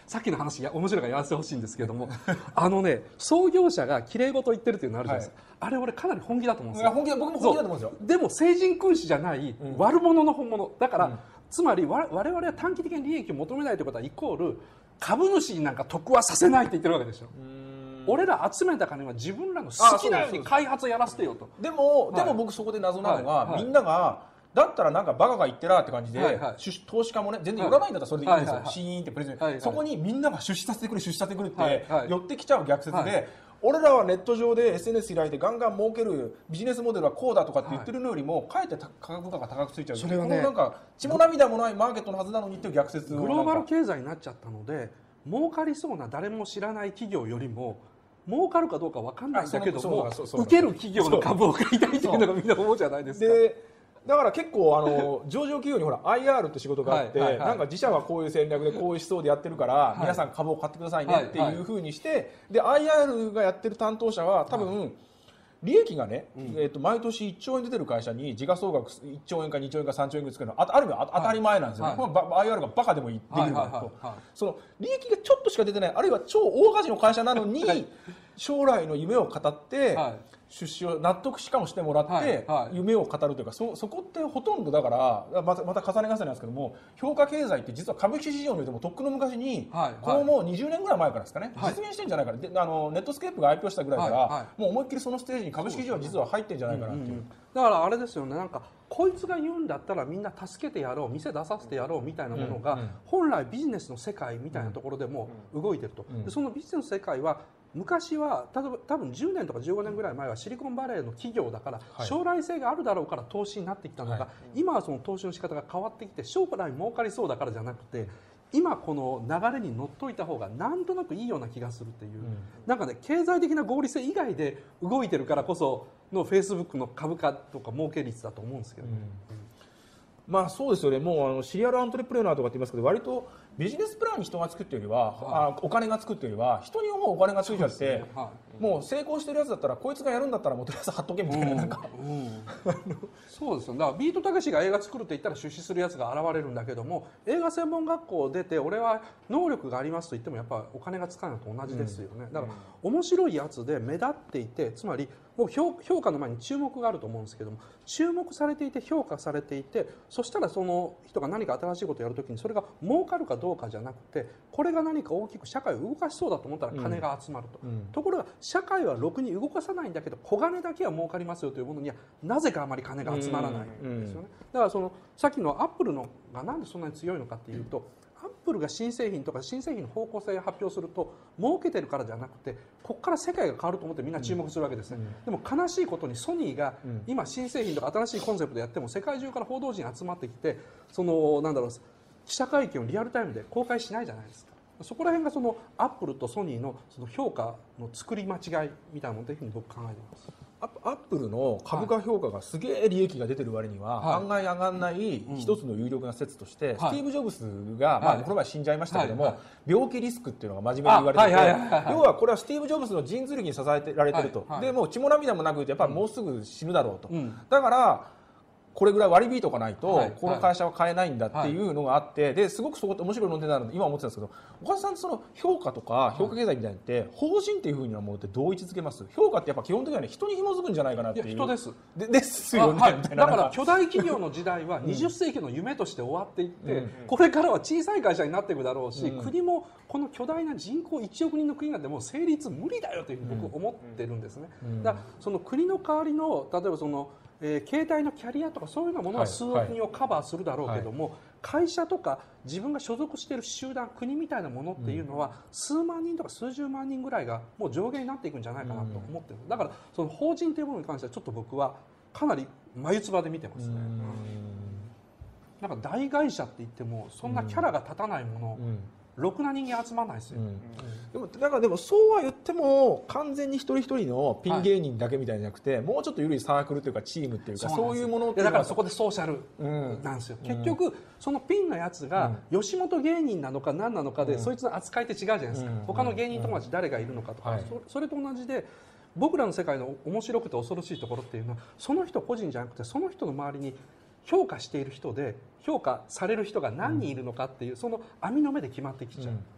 さっきの話が面白いからやらせてほしいんですけども創業者が綺麗事言ってるっていうのあるじゃないですか、あれ俺かなり本気だと思うんですよ。 僕も本気だと思うんですよ。 でも聖人君子じゃない悪者の本物だから、つまり我々は短期的な利益を求めないということはイコール株主になんか得はさせないって言ってるわけですよ。俺ら集めた金は自分らの好きなように開発をやらせてよと。 でも僕そこで謎なのが、みんながだったらなんかバカが言ってらって感じで、投資家もね全然寄らないんだったらそれでいいんですよ、シーンってプレゼン、そこにみんなが出資させてくれって寄ってきちゃう逆説で、俺らはネット上で SNS 開いてガンガン儲けるビジネスモデルはこうだとかって言ってるのよりも、かえって価格が高くついちゃう、それはね、なんか血も涙もないマーケットのはずなのにっていう逆説を、 グローバル経済になっちゃったので、儲かりそうな誰も知らない企業よりも儲かるかどうか分かんないんだけども受ける企業の株を買いたいというのがみんな思うじゃないですか。 だから結構上場企業にほら IR って仕事があって、なんか自社はこういう戦略でこういう思想でやってるから、皆さん株を買ってくださいねっていうふうにして、で IR がやってる担当者は多分利益がね、毎年1兆円出てる会社に時価総額1兆円か2兆円か3兆円ぐらいつけるのはある意味当たり前なんですよね。IR がバカでもできるからと、その利益がちょっとしか出てない、あるいは超大赤字の会社なのに将来の夢を語って出資を納得しかもしてもらって夢を語るというか、そこってほとんどだからまた重ね重ねなんですけども、評価経済って実は株式市場においてもとっくの昔に、このもう20年ぐらい前からですかね、実現してんじゃないかな、でネットスケープが IPO したぐらいから、もう思いっきりそのステージに株式市場は実は入ってんじゃないかなっていう。 だからあれですよね、なんかこいつが言うんだったらみんな助けてやろう、店出させてやろうみたいなものが、本来ビジネスの世界みたいなところでも動いてると。でそのビジネスの世界は昔は多分10年とか15年ぐらい前はシリコンバレーの企業だから将来性があるだろうから投資になってきたのが、今はその投資の仕方が変わってきて、将来儲かりそうだからじゃなくて、今この流れに乗っといた方がなんとなくいいような気がするっていう、なんかね、経済的な合理性以外で動いてるからこそのフェイスブックの株価とか儲け率だと思うんですけど、 まあそうですよね。もうシリアルアントレプレーナーとかって言いますけど、割とビジネスプランに人が作ってるよりは、お金が作ってるよりは人にもうお金がついちゃって、もう成功してるやつだったらこいつがやるんだったらもうとりあえず貼っとけみたいな、なんかそうですよ。だからビートたけしが映画作るって言ったら出資するやつが現れるんだけども、映画専門学校出て俺は能力がありますと言ってもやっぱお金がつかないのと同じですよね。だから面白いやつで目立っていて、つまりもう評価の前に注目があると思うんですけども、注目されていて評価されていて、そしたらその人が何か新しいことをやるときにそれが儲かるかどうかじゃなくて、これが何か大きく社会を動かしそうだと思ったら金が集まると、ところが社会はろくに動かさないんだけど小金だけは儲かりますよというものにはなぜかあまり金が集まらないんですよね。だからそのさっきのアップルのがなんでそんなに強いのかっていうと、アップルが新製品とか新製品の方向性を発表すると儲けてるからじゃなくて、ここから世界が変わると思ってみんな注目するわけですね。でも悲しいことにソニーが今新製品とか新しいコンセプトでやっても世界中から報道陣集まってきて、そのなんだろう、記者会見をリアルタイムで公開しないじゃないですか。そこら辺がそのアップルとソニーのその評価の作り間違いみたいなものというふうに僕考えています。 アップルの株価評価がすげえ利益が出てる割には、案外上がらない一つの有力な説として、スティーブ・ジョブズが、この前死んじゃいましたけども、病気リスクっていうのが真面目に言われてて、要はこれはスティーブ・ジョブズの人頭力に支えられてると、でもう血も涙もなくてやっぱりもうすぐ死ぬだろうと、だからこれぐらい割り引いとかないとこの会社は買えないんだっていうのがあって、ですごくそこって面白い論点なので今思ってたんですけど、岡田さん、その評価とか評価経済みたいなのって法人っていうふうなものってどう位置づけます？評価ってやっぱ基本的には、ね、人に紐づくんじゃないかなっていう。 人です。 ですよね、みたいな。 だから巨大企業の時代は20世紀の夢として終わっていって、これからは小さい会社になっていくだろうし、国もこの巨大な人口1億人の国なんてもう成立無理だよというふうに僕思ってるんですね。だからその国の代わりの例えばその携帯のキャリアとかそういうようなものは数億人をカバーするだろうけども、会社とか自分が所属している集団、国みたいなものっていうのは数万人とか数十万人ぐらいがもう上限になっていくんじゃないかなと思ってる。だからその法人というものに関してはちょっと僕はかなり眉唾で見てますね。なんか大会社って言ってもそんなキャラが立たないもの、ろくな人間集まらないですよ。 でもそうは言っても完全に一人一人のピン芸人だけみたいじゃなくて、もうちょっと緩いサークルというかチームっていうか、そういうものっていうのはだからそこでソーシャルなんですよ。結局そのピンのやつが吉本芸人なのか何なのかで、そいつの扱いって違うじゃないですか。他の芸人友達誰がいるのかとか、それと同じで僕らの世界の面白くて恐ろしいところっていうのは、その人個人じゃなくてその人の周りに評価している人で評価される人が何人いるのかっていう、その網の目で決まってきちゃう。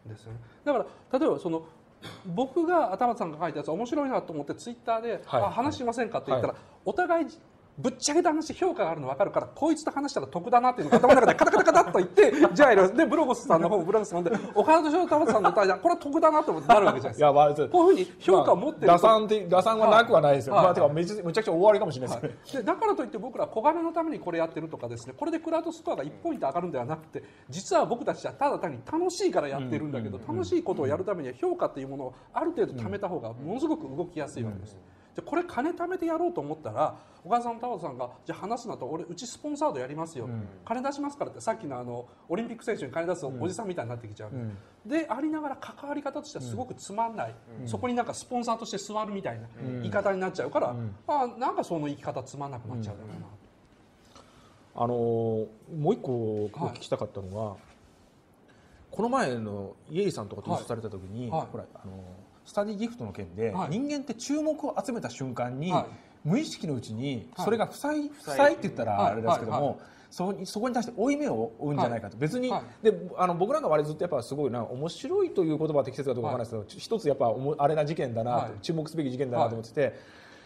ですよね。だから例えばその僕が頭さんが書いたやつ面白いなと思ってツイッターで、話しませんかって言ったら、お互いぶっちゃけた話評価があるの分かるからこいつと話したら得だなっていうのが頭の中でカタカタカタッと言ってじゃあでブロゴスさんの方もブロゴスさんで岡田と玉田さんの対談これは得だなとなるわけじゃないですか。こういうふうに評価を持ってる打算はなくはないですよ。てかめちゃくちゃ大割りかもしれないですね。 でだからといって僕ら小金のためにこれやってるとかですね、これでクラウドスコアが1ポイント上がるんではなくて、実は僕たちはただ単に楽しいからやってるんだけど、楽しいことをやるためには評価っていうものをある程度貯めた方がものすごく動きやすいわけです。じゃこれ金貯めてやろうと思ったら岡田さんと田畑さんがじゃあ話すなと、うちスポンサードやりますよ、金出しますからってさっきのオリンピック選手に金出すおじさんみたいになってきちゃう、でありながら関わり方としてはすごくつまんない、そこになんかスポンサーとして座るみたいな言い方になっちゃうから、なんかその言い方つまんなくなっちゃうだろうな。 もう一個お聞きしたかったのは、この前のイエリさんとかと一緒された時に、ほらスタディギフトの件で、人間って注目を集めた瞬間に、無意識のうちにそれが負債って言ったらあれですけども、そこに対して負い目を負うんじゃないかと。別にで僕なんか割とずっとやっぱすごい面白いという言葉は適切かどうかわからないですけど、一つやっぱあれな事件だなと、注目すべき事件だなと思ってて、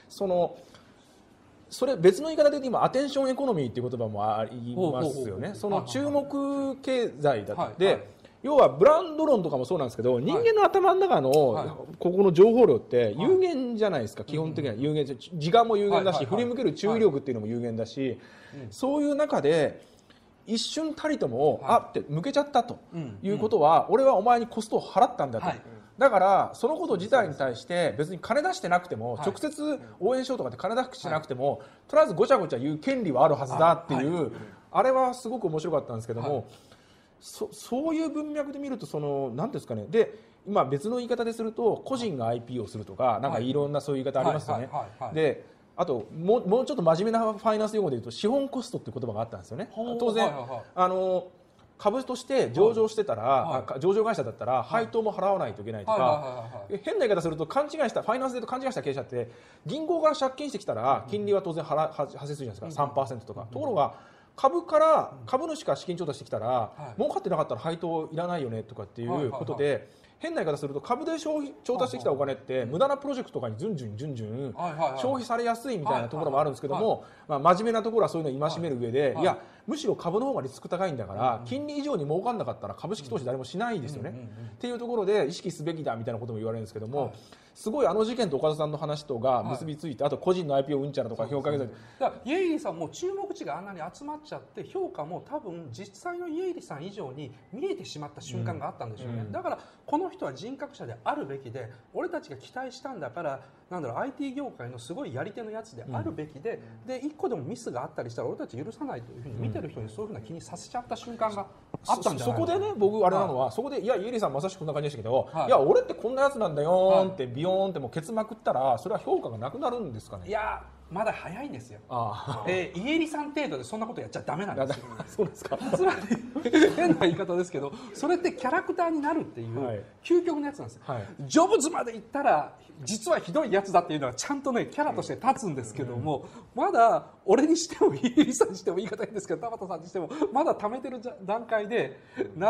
それ別の言い方で言うと今アテンションエコノミーっていう言葉もありますよね。その注目経済だって要はブランド論とかもそうなんですけど、人間の頭の中のここの情報量って有限じゃないですか。基本的には有限、時間も有限だし、振り向ける注意力っていうのも有限だし、そういう中で一瞬たりともって向けちゃったということは、俺はお前にコストを払ったんだと。だからそのこと自体に対して別に金出してなくても、直接応援しようとかって金出してなくても、とりあえずごちゃごちゃ言う権利はあるはずだっていう、あれはすごく面白かったんですけども、そういう文脈で見ると何ですかね。で今別の言い方ですると個人が IP をするとかなんかいろんなそういう言い方ありますよね。であともうちょっと真面目なファイナンス用語で言うと資本コストっていう言葉があったんですよね。当然株として上場してたら、上場会社だったら配当も払わないといけないとか、変な言い方すると勘違いしたファイナンスで勘違いした経営者って銀行から借金してきたら金利は当然発生するじゃないですか、3% とか。ところが株主から資金調達してきたら、儲かってなかったら配当いらないよねとかっていうことで、変な言い方すると株で調達してきたお金って無駄なプロジェクトとかに順々消費されやすいみたいなところもあるんですけども、真面目なところはそういうのを戒める上で、いやむしろ株の方がリスク高いんだから金利以上に儲かんなかったら株式投資誰もしないですよねっていうところで意識すべきだみたいなことも言われるんですけども、すごい事件と岡田さんの話とが結びついて、あと個人の IPO うんちゃらとか評価経済、 だからイエイリさんも注目値があんなに集まっちゃって評価も多分実際のイエイリさん以上に見えてしまった瞬間があったんでしょうね。だからこの人は人格者であるべきで、俺たちが期待したんだからIT 業界のすごいやり手のやつであるべきで、で一個でもミスがあったりしたら俺たち許さないというふうに見てる人にそういうふうな気にさせちゃった瞬間があったんじゃないか。 そこでね、僕あれなのは、そこでいやイエリさんまさしくこんな感じでしたけど、いや俺ってこんなやつなんだよってビヨーンってもうケツまくったらそれは評価がなくなるんですかね。 いやまだ早いんですよ。イエリさん程度でそんなことやっちゃダメなんですよ。 そうですか。 つまり変な言い方ですけど、それってキャラクターになるっていう究極のやつなんですよ。ジョブズまで行ったら実はひどいやつだっていうのはちゃんとねキャラとして立つんですけども、まだ俺にしてもイエリさんにしても言い方いいんですけど田畑さんにしてもまだ貯めてる段階で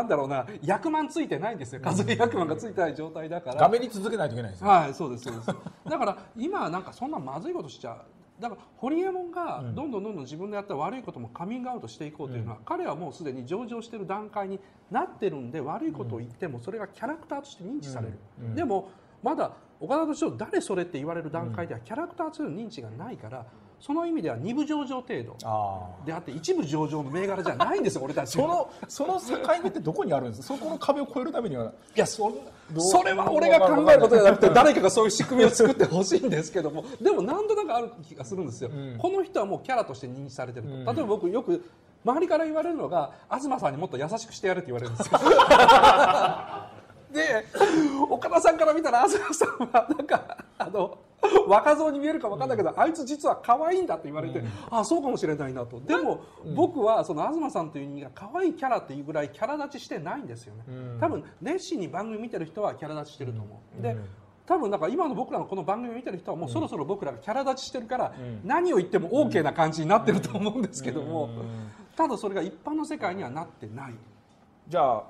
100万ついてないんですよ。数え100万がついてない状態だから画面に続けないといけないですよ。 はい、そうですそうです。だから今なんかそんなまずいことしちゃう。だからホリエモンがどんどん自分でやった悪いこともカミングアウトしていこうというのは、彼はもうすでに上場している段階になってるんで、悪いことを言ってもそれがキャラクターとして認知される。でもまだ岡田斗司夫誰それって言われる段階ではキャラクターという認知がないから、その意味では2部上場程度であって1部上場の銘柄じゃないんですよ俺たち。 その境目ってどこにあるんですか。そこの壁を越えるためには。 いやそれは俺が考えることじゃなくて誰かがそういう仕組みを作ってほしいんですけども、でも何となくある気がするんですよ。この人はもうキャラとして認知されてると。例えば僕よく周りから言われるのが、東さんにもっと優しくしてやれって言われるんですよ。で岡田さんから見たら東さんはなんか若造に見えるか分かんないけど、あいつ実は可愛いんだって言われて、あそうかもしれないなと。でも僕はその東さんという人間が可愛いキャラっていうぐらいキャラ立ちしてないんですよね。多分熱心に番組見てる人はキャラ立ちしてると思う。で多分今の僕らのこの番組を見てる人はもうそろそろ僕らがキャラ立ちしてるから何を言っても OK な感じになってると思うんですけども、ただそれが一般の世界にはなってない。 じゃあ、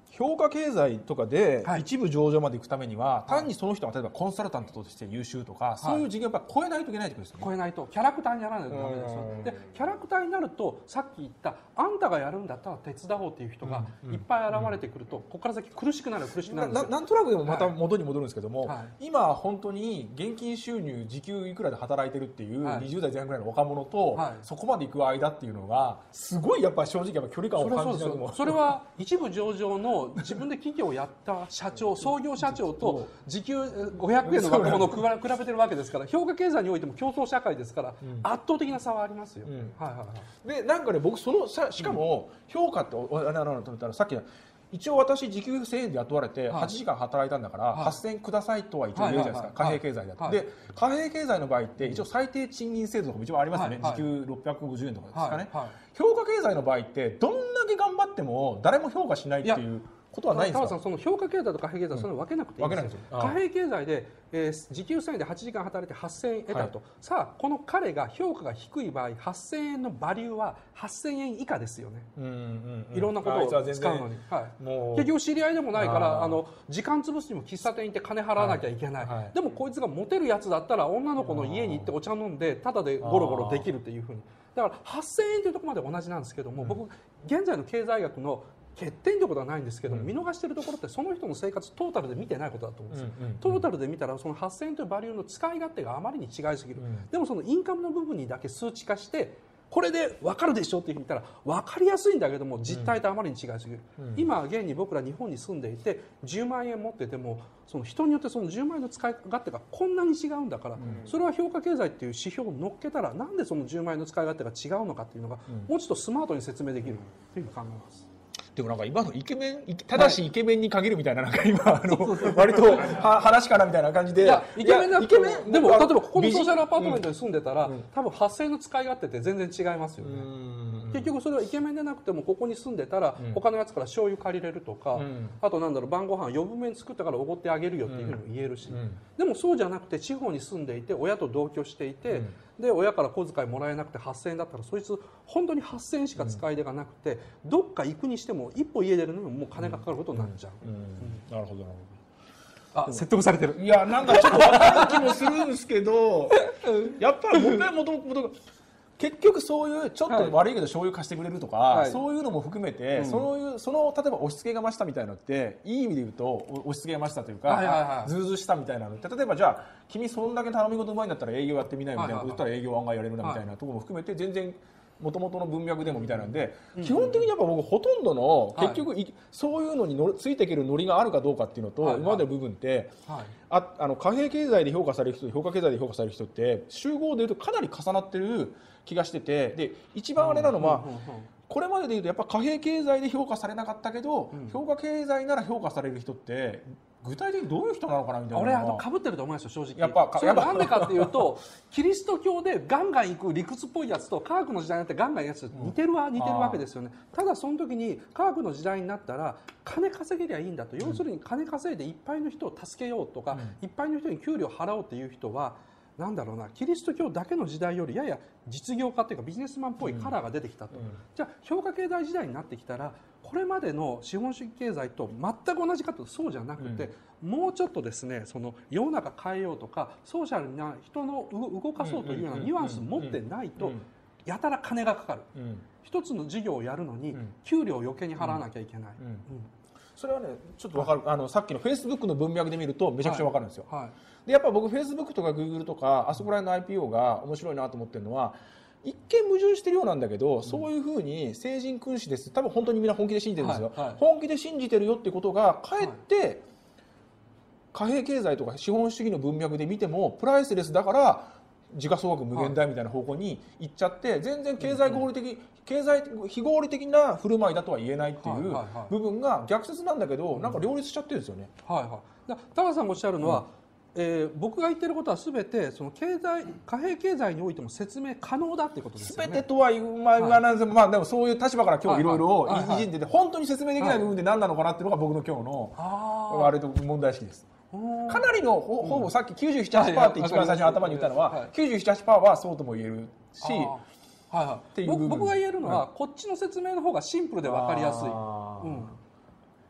評価経済とかではい一部上場まで行くためには、単にその人が例えばコンサルタントとして優秀とか、そういう事業をやっぱ超えないといけないってことですよね。 超えないとキャラクターにならないとダメですよ。でキャラクターになるとさっき言ったあんたがやるんだったら手伝おうっていう人がいっぱい現れてくると、ここから先苦しくなるんですよ。 なんとなくでもまた元に戻るんですけども、 は今本当に現金収入時給いくらで働いてるっていうはい 20代前半ぐらいの若者と、 はいそこまで行く間っていうのがすごいやっぱ正直やっぱ距離感を感じながらも、 それは一部上場の自分で企業をやった社長創業社長と時給500円の若者を比べてるわけですから、評価経済においても競争社会ですから、圧倒的な差はありますよ。はいはいはい。 でなんかね僕そのしかも評価ってあれなのと思ったら、さっきの一応私時給1000円で雇われてはい 8時間働いたんだからはい 8000円くださいとは一応言うじゃないですか、貨幣経済だと、 はいで貨幣経済の場合って一応最低賃金制度とかも一応ありますよね、 はい時給650円とかですかね、 はいはい評価経済の場合ってどんだけ頑張っても誰も評価しないっていうことはないんですか。 田原さん、その評価経済と貨幣経済はそれを分けなくていいんですよ。 分けなくていいああ貨幣経済で、時給1000円で8時間働いて8000円得たと、さあこの彼が評価が低い場合8000円のバリューは8000円以下ですよね。いろんなことを使うのに、 もう結局知り合いでもないからあー時間潰すにも喫茶店行って金払わなきゃいけない、でもこいつがモテるやつだったら女の子の家に行ってお茶飲んでタダでゴロゴロできるっていうふうに、だから8000円というところまで同じなんですけども、僕現在の経済学の欠点ということはないんですけども、見逃しているところってその人の生活トータルで見てないことだと思うんですよ。トータルで見たらその8000円というバリューの使い勝手があまりに違いすぎる、でもそのインカムの部分にだけ数値化してこれで分かるでしょって言ったら分かりやすいんだけども実態とあまりに違いすぎる、今現に僕ら日本に住んでいて10万円持っててもその人によってその10万円の使い勝手がこんなに違うんだから、それは評価経済っていう指標を乗っけたらなんでその10万円の使い勝手が違うのかっていうのが、もうちょっとスマートに説明できるというふうに考えます。 でもなんか今のイケメンただしイケメンに限るみたいな、なんか今割と話かなみたいな感じで、 いやイケメンだとでも例えばここのソーシャルアパートメントに住んでたら、多分8000円の使い勝手って全然違いますよね。結局それはイケメンでなくてもここに住んでたら他のやつから醤油借りれるとか、あとなんだろう晩ご飯余分に作ったからおごってあげるよっていうふうにも言えるし、でもそうじゃなくて地方に住んでいて親と同居していて、で親から小遣いもらえなくて8000円だったらそいつ本当に8000円しか使い出がなくて、どっか行くにしても一歩家出るのにももう金がかかることになっちゃう。 なるほどなるほあ、説得されてる。 ど。いやなんかちょっと分かる気もするんですけどやっぱりもう一回元結局そういうちょっと悪いけど醤油貸してくれるとか、そういうのも含めて、その例えば押し付けがましたみたいなのっていい意味で言うと押し付けがましたというか、ずうずうしたみたいなのって、例えばじゃあ君そんだけ頼み事うまいんだったら営業やってみないみたいなこと言ったら営業案外やれるなみたいなところも含めて全然元々の文脈でもみたいなんで、基本的にやっぱ僕ほとんどの結局そういうのについていけるノリがあるかどうかっていうのと、今までの部分って貨幣経済で評価される人と評価経済で評価される人って集合でいうとかなり重なってる気がしてて、で一番あれなのはこれまででいうとやっぱ貨幣経済で評価されなかったけど、評価経済なら評価される人って具体的にどういう人なのかなみたいな。 俺被ってると思いますよ正直。 やっぱそれはなんでかっていうとキリスト教でガンガン行く理屈っぽいやつと科学の時代になってガンガンやつ似てるわけですよね。ただその時に科学の時代になったら金稼げりゃいいんだと、要するに金稼いでいっぱいの人を助けようとか、いっぱいの人に給料払おうっていう人はなんだろうな、キリスト教だけの時代よりやや実業家っていうかビジネスマンっぽいカラーが出てきたと、じゃあ評価経済時代になってきたらこれまでの資本主義経済と全く同じかというとそうじゃなくて、もうちょっとですねその世の中変えようとかソーシャルな人の動かそうというようなニュアンス持ってないとやたら金がかかる、一つの事業をやるのに給料を余計に払わなきゃいけない、 それはねちょっと分かる。さっきのフェイスブックの文脈で見るとめちゃくちゃ分かるんですよ。でやっぱ僕フェイスブックとかグーグルとかあそこら辺の IPO が面白いなと思ってるのは、一見矛盾してるようなんだけど、そういうふうに聖人君子です多分本当にみんな本気で信じてるんですよ、本気で信じてるよってことがかえって、貨幣経済とか資本主義の文脈で見てもプライスレスだから時価総額無限大みたいな方向に行っちゃって、全然経済非合理的な振る舞いだとは言えないっていう部分が逆説なんだけど、なんか両立しちゃってるんですよね。 田川さんがおっしゃるのは、僕が言ってることはすべてその貨幣経済においても説明可能だっていうことですよね。 すべてとは言わないですけど、でもそういう立場から今日いろいろいじってて本当に説明できない部分で何なのかなっていうのが僕の今日の割と問題意識です。かなりのほぼさっき 97%って一番最初に頭に言ったのは 97% はそうとも言えるし、 僕が言えるのはこっちの説明の方がシンプルで分かりやすい。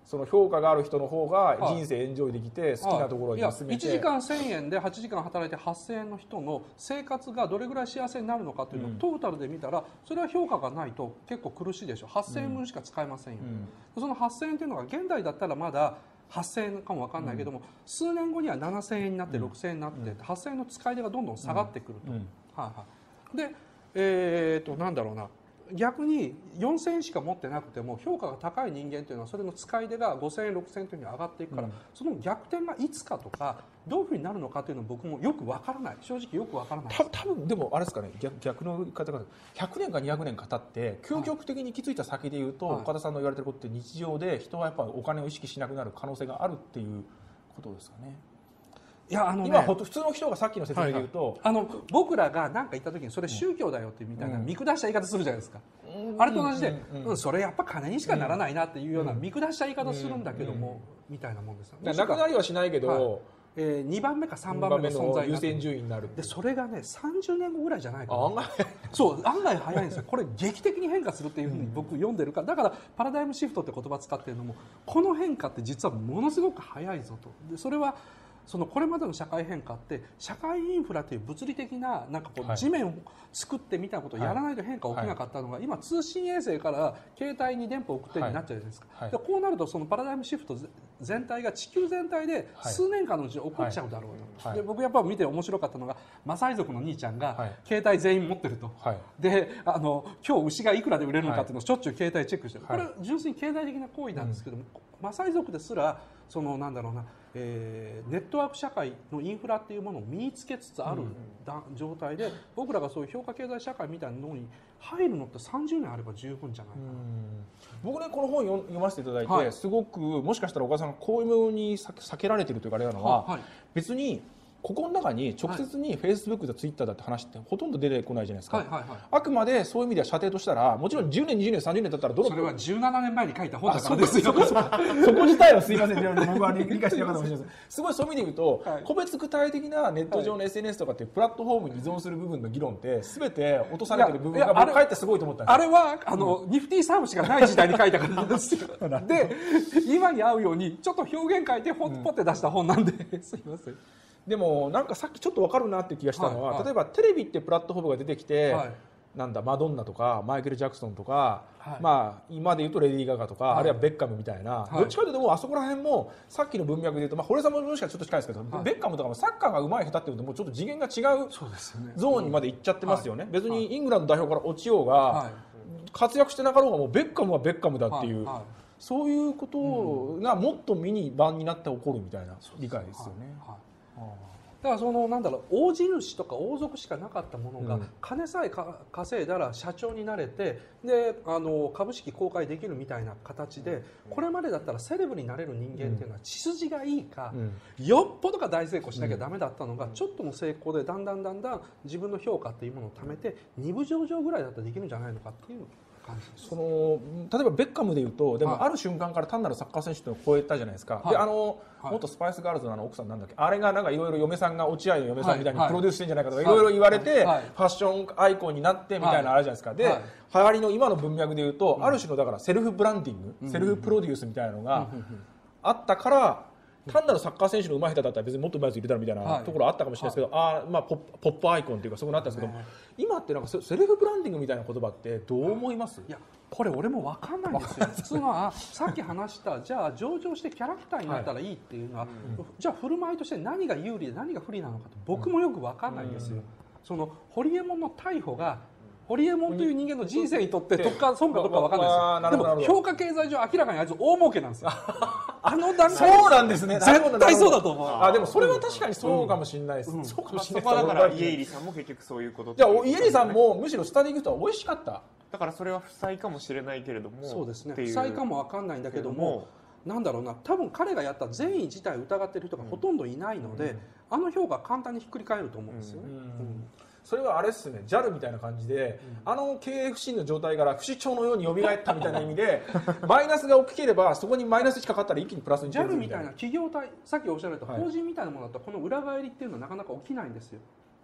その評価がある人の方が人生エンジョイできて好きなところに進めて、 1時間1000円で8時間働いて8000円の人の生活がどれぐらい幸せになるのかというのをトータルで見たらそれは評価がないと結構苦しいでしょ。8000円分しか使えませんよ、その8000円というのが現代だったらまだ8000円かも分かんないけども、数年後には7000円になって6000円になって、8000円の使い手がどんどん下がってくると、で、なんだろうな、逆に4000円しか持ってなくても評価が高い人間というのはそれの使い手が5000円6000円というふうに上がっていくから、その逆転がいつかとかどういうふうになるのかというのは僕もよく分からない、正直よく分からない。 多分でもあれですかね、逆の言い方が100年か200年か経って究極的に行き着いた先で言うと、岡田さんの言われてることって日常で人はやっぱお金を意識しなくなる可能性があるっていうことですかね。 いや今普通の人がさっきの説明で言うと、 僕らが何か言った時にそれ宗教だよってみたいな見下した言い方するじゃないですか、あれと同じで、それやっぱ金にしかならないなっていうような見下した言い方するんだけども、みたいなもんですよね。 なくなりはしないけど、 2番目か3番目の存在優先順位になる。 でそれがね30年後ぐらいじゃないかな。 案外そう案外早いんですよ。これ劇的に変化するっていうふうに僕読んでるから、だからパラダイムシフトって言葉使ってるのもこの変化って実はものすごく早いぞと。でそれはこれまでの社会変化って社会インフラという物理的ななんかこう地面を作ってみたいなことをやらないと変化起きなかったのが、今通信衛星から携帯に電波を送ってるようになっちゃうじゃないですか、でこうなるとそのパラダイムシフト全体が地球全体で数年間のうちに起こっちゃうだろうと、で僕やっぱ見て面白かったのがマサイ族の兄ちゃんが携帯全員持ってると、で今日牛がいくらで売れるのかっていうのをしょっちゅう携帯チェックしてる、これは純粋に経済的な行為なんですけども、マサイ族ですらなんだろうな、ネットワーク社会のインフラっていうものを身につけつつある、状態で僕らがそういう評価経済社会みたいなのに入るのって30年あれば十分じゃないかな。 僕ねこの本読ませていただいて、すごくもしかしたら岡田さんがこういうものに避けられているというかあれなのは、別にここの中に直接にフェイスブックだツイッターだって話ってほとんど出てこないじゃないですか、あくまでそういう意味では射程としたらもちろん10年20年30年経ったらそれは17年前に書いた本だからですよ。 そこ自体はすいません僕は理解してなかったかもしれないです。すごいそういう意味で言うと、個別具体的なネット上の SNS とかっていうプラットフォームに依存する部分の議論って全て落とされてる部分が僕かえってすごいと思ったんですよ。 あれはニフティサウンしかない時代に書いたからなんですよ。で今に合うようにちょっと表現変えてポッて出した本なんですいません。 でもなんかさっきちょっと分かるなって気がしたのは、例えばテレビってプラットフォームが出てきて、なんだマドンナとかマイケル・ジャクソンとか、まあ今で言うとレディー・ガガとか、あるいはベッカムみたいな、どっちかというともうあそこら辺もさっきの文脈で言うと、堀江さんももしかしたらちょっと近いですけど、ベッカムとかもサッカーが上手い下手っていうともうちょっと次元が違うゾーンにまで行っちゃってますよね。別にイングランド代表から落ちようが、活躍してなかろうがもうベッカムはベッカムだっていう、そういうことがもっとミニ版になって起こるみたいな理解ですよね。 だからなんだろう、大地主とか王族しかなかったものが、金さえ稼いだら社長になれて、で株式公開できるみたいな形で、これまでだったらセレブになれる人間っていうのは血筋がいいか、よっぽどが大成功しなきゃダメだったのが、ちょっとの成功でだんだん自分の評価っていうものを貯めて2部上場ぐらいだったらできるんじゃないのかっていう感じです。 例えばベッカムでいうとでもある瞬間から単なるサッカー選手っていうのを超えたじゃないですか、で元スパイスガールズの奥さんなんだっけ、あれがなんかいろいろ嫁さんが落合の嫁さんみたいにプロデュースしてんじゃないかとかいろいろ言われて、ファッションアイコンになってみたいなのあるじゃないですか。で、流行りの今の文脈でいうと、ある種のだからセルフブランディング、セルフプロデュースみたいなのがあったから、単なるサッカー選手の上手い下手だったら別にもっと上手いやつ入れたらみたいなところあったかもしれないですけど、ポップアイコンっていうかそうなったんですけど、今ってなんかセルフブランディングみたいな言葉ってどう思います？ いやこれ俺も分かんないんですよ。普通はさっき話したじゃあ上場してキャラクターになったらいいっていうのは、じゃあ振る舞いとして何が有利で何が不利なのかと僕もよく分かんないんですよ。堀エモ門の逮捕が堀エモ門という人間の人生にとって得か損かどうか分かんないですよ。でも評価経済上明らかにあいつ大儲けなんですよ。あの段階そうなんですね。 絶対そうだと思う。 でもそれは確かにそうかもしれないです。そうかもしれない。 だから家入さんも結局そういうこと。 じゃあ家入さんもむしろスタディングとは美味しかった。 だからそれは負債かもしれないけれども、 そうですね。負債かも分かんないんだけども、なんだろうな、多分彼がやった善意自体を疑っている人がほとんどいないので、あの評価簡単にひっくり返ると思うんですよね。 それはあれですね、JAL みたいな感じで、経営不振の状態から不死鳥のように蘇ったみたいな意味でマイナスが大きければそこにマイナス1かかったら一気にプラスに JAL みたいな企業体、さっきおっしゃられた法人みたいなものだったらこの裏返りっていうのはなかなか起きないんですよ。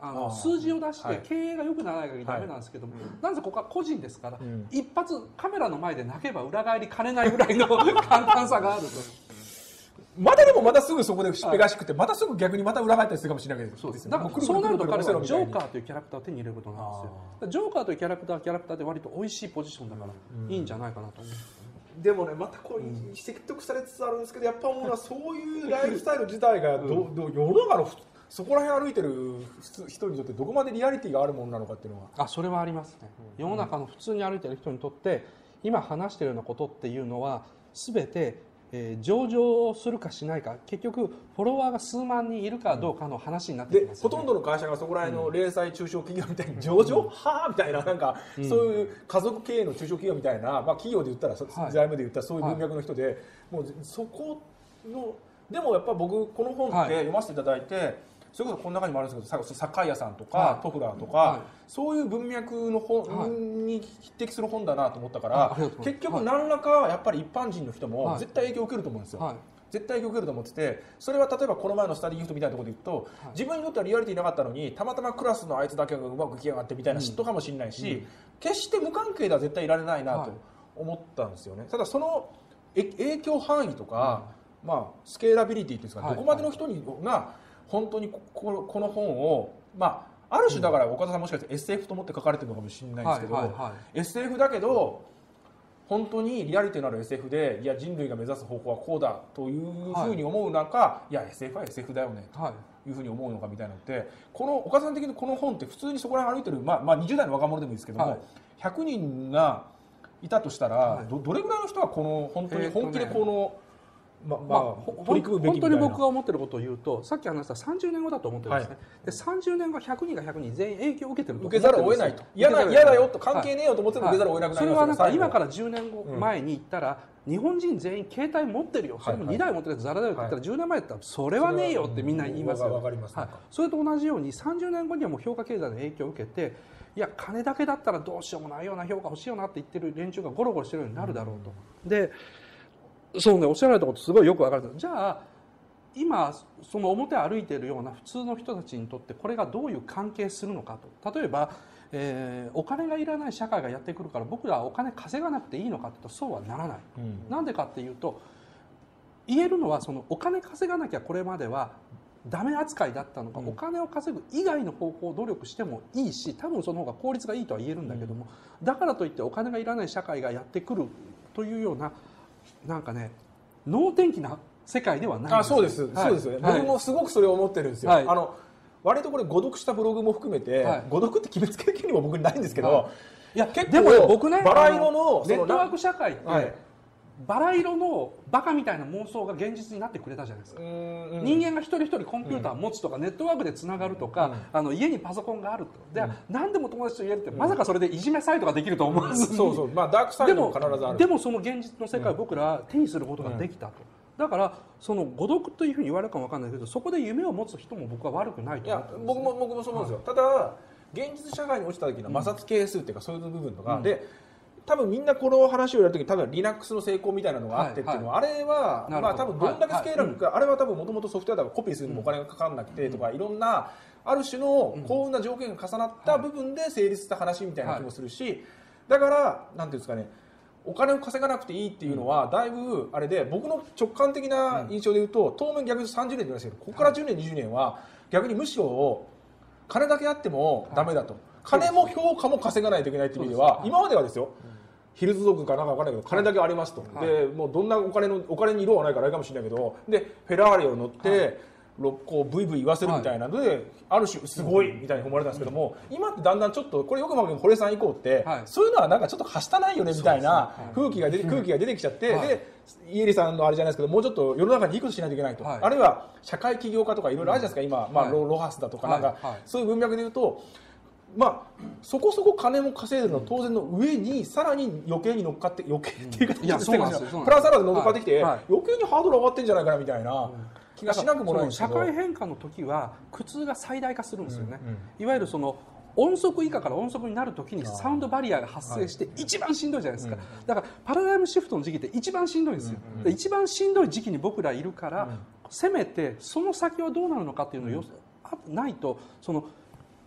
数字を出して経営が良くならない限りダメなんですけども、なぜここは個人ですから、一発カメラの前で泣けば裏返りかねないぐらいの簡単さがあると。 またでもまたすぐそこでしっぺがしくて、またすぐ逆にまた裏返ったりするかもしれないけど、 そうです。だからそうなると彼はジョーカーというキャラクターを手に入れることなんですよ。ジョーカーというキャラクターで割と美味しいポジションだからいいんじゃないかなと思う。 でもね、またこう説得されつつあるんですけど、やっぱ思うのはそういうライフスタイル自体が世の中のそこら辺歩いてる人にとってどこまでリアリティがあるものなのかっていうのは。 それはありますね。世の中の普通に歩いてる人にとって今話しているようなことっていうのは全て上場するかしないか、結局フォロワーが数万人いるかどうかの話になってきますよね。 でほとんどの会社がそこら辺の零細中小企業みたいに上場、はあみたいな、なんか、そういう家族経営の中小企業みたいな、企業で言ったら、財務で言ったらそういう文脈の人で、もうそこのでもやっぱ僕この本って読ませていただいて、それこそこの中にもあるんですけど、酒屋さんとか、トフラーとか、そういう文脈の本に匹敵する本だなと思ったから、結局何らかやっぱり一般人の人も絶対影響を受けると思うんですよ。絶対影響を受けると思ってて、それは例えばこの前のスタディギフトみたいなところで言うと、自分にとってはリアリティなかったのに、たまたまクラスのあいつだけがうまくいきやがってみたいな嫉妬かもしれないし、決して無関係では絶対いられないなと思ったんですよね。ただその影響範囲とか、スケーラビリティっていうんですか、どこまでの人が本当にこの本を、ある種だから岡田さんもしかして SF と思って書かれてるのかもしれないんですけど、SF だけど本当にリアリティのある SF で、いや人類が目指す方向はこうだというふうに思うのか、いや SF は SF だよねというふうに思うのかみたいなのって、この岡田さん的にこの本って普通にそこら辺歩いてる、20代の若者でもいいですけども、100人がいたとしたら、どれぐらいの人がこの本当に本気でこの取り組むべきみたいな。 本当に僕が思ってることを言うと、さっき話した30年後だと思ってるんですね。で30年後100人が100人全員影響を受けてると受けざるを得ないと、嫌だよと、関係ねえよと思っても受けざるを得なくなります。 それはなんか今から10年後前に言ったら、日本人全員携帯持ってるよ、それも2台持ってるやつザラだよって言ったら、10年前だったらそれはねえよってみんな言いますよ。それと同じように30年後にはもう評価経済の影響を受けて、いや金だけだったらどうしようもないような評価欲しいよなって言ってる連中がゴロゴロしてるようになるだろうと。でそうね、おっしゃられたことすごいよくわかる。じゃあ今その表歩いているような普通の人たちにとってこれがどういう関係するのかと。例えば、お金がいらない社会がやってくるから僕らはお金稼がなくていいのかというとそうはならない。なんでかっていうと、言えるのはそのお金稼がなきゃこれまではダメ扱いだったのか、お金を稼ぐ以外の方法を努力してもいいし、多分その方が効率がいいとは言えるんだけども、だからといってお金がいらない社会がやってくるというようななんかね、能天気な世界ではないんです。 そうです、そうですよね。僕もすごくそれを思ってるんですよ。割とこれ誤読したブログも含めて、誤読って決めつける権利も僕にないんですけど、いや結構でも僕ね、 バラ色のネットワーク社会ってバラ色のバカみたいな妄想が現実になってくれたじゃないですか。人間が一人一人コンピューターを持つとか、ネットワークでつながるとか、家にパソコンがあると。で、何でも友達と言えるって、まさかそれでいじめサイトができると思わずに。 そうそう、ダークサイドも必ずある。 でもその現実の世界を僕らは手にすることができたと。だからその誤読というふうに言われるかもわかんないけど、そこで夢を持つ人も僕は悪くないと思ってるんです。 僕もそう思うんですよ。ただ現実社会に落ちた時の摩擦係数っていうか、そういう部分とかで、多分みんなこの話をやるときに多分 Linux の成功みたいなのがあってっていうのは、あれは多分どんだけスケーラブか、あれは多分もともとソフトウェアとかコピーするにもお金がかからなくてとか、いろんなある種の幸運な条件が重なった部分で成立した話みたいな気もするし、だからなんていうんですかね、お金を稼がなくていいっていうのはだいぶあれで、僕の直感的な印象で言うと、当面逆に30年って言いましたけど、ここから10年20年は逆にむしろ金だけあってもダメだと、金も評価も稼がないといけないっていう意味では、今まではですよ、ヒルズ族かなんか分からないけど金だけありますと、でもうどんなお金に色はないからあれかもしれないけど、でフェラーリを乗って、こうブイブイ言わせるみたいなので、ある種すごいみたいに思われたんですけども、今ってだんだんちょっとこれよくまく堀江さん以降って、そういうのはなんかちょっとはしたないよねみたいな空気が出てきちゃって、で家入さんのあれじゃないですけど、もうちょっと世の中にいいことしないといけないと、あるいは社会起業家とかいろいろあるじゃないですか今、ロハスだとかなんか、そういう文脈で言うと。そこそこ金も稼いでるのは当然の上に、さらに余計に乗っかって、余計っていうか、プラスアルファで乗っかってきて、余計にハードル上がってんじゃないかなみたいな気がしなくもないんですけど、 社会変化の時は苦痛が最大化するんですよね。いわゆるその音速以下から音速になるときにサウンドバリアが発生して一番しんどいじゃないですか。だからパラダイムシフトの時期って一番しんどいんですよ。一番しんどい時期に僕らいるから、せめてその先はどうなるのかっていうのをないと、その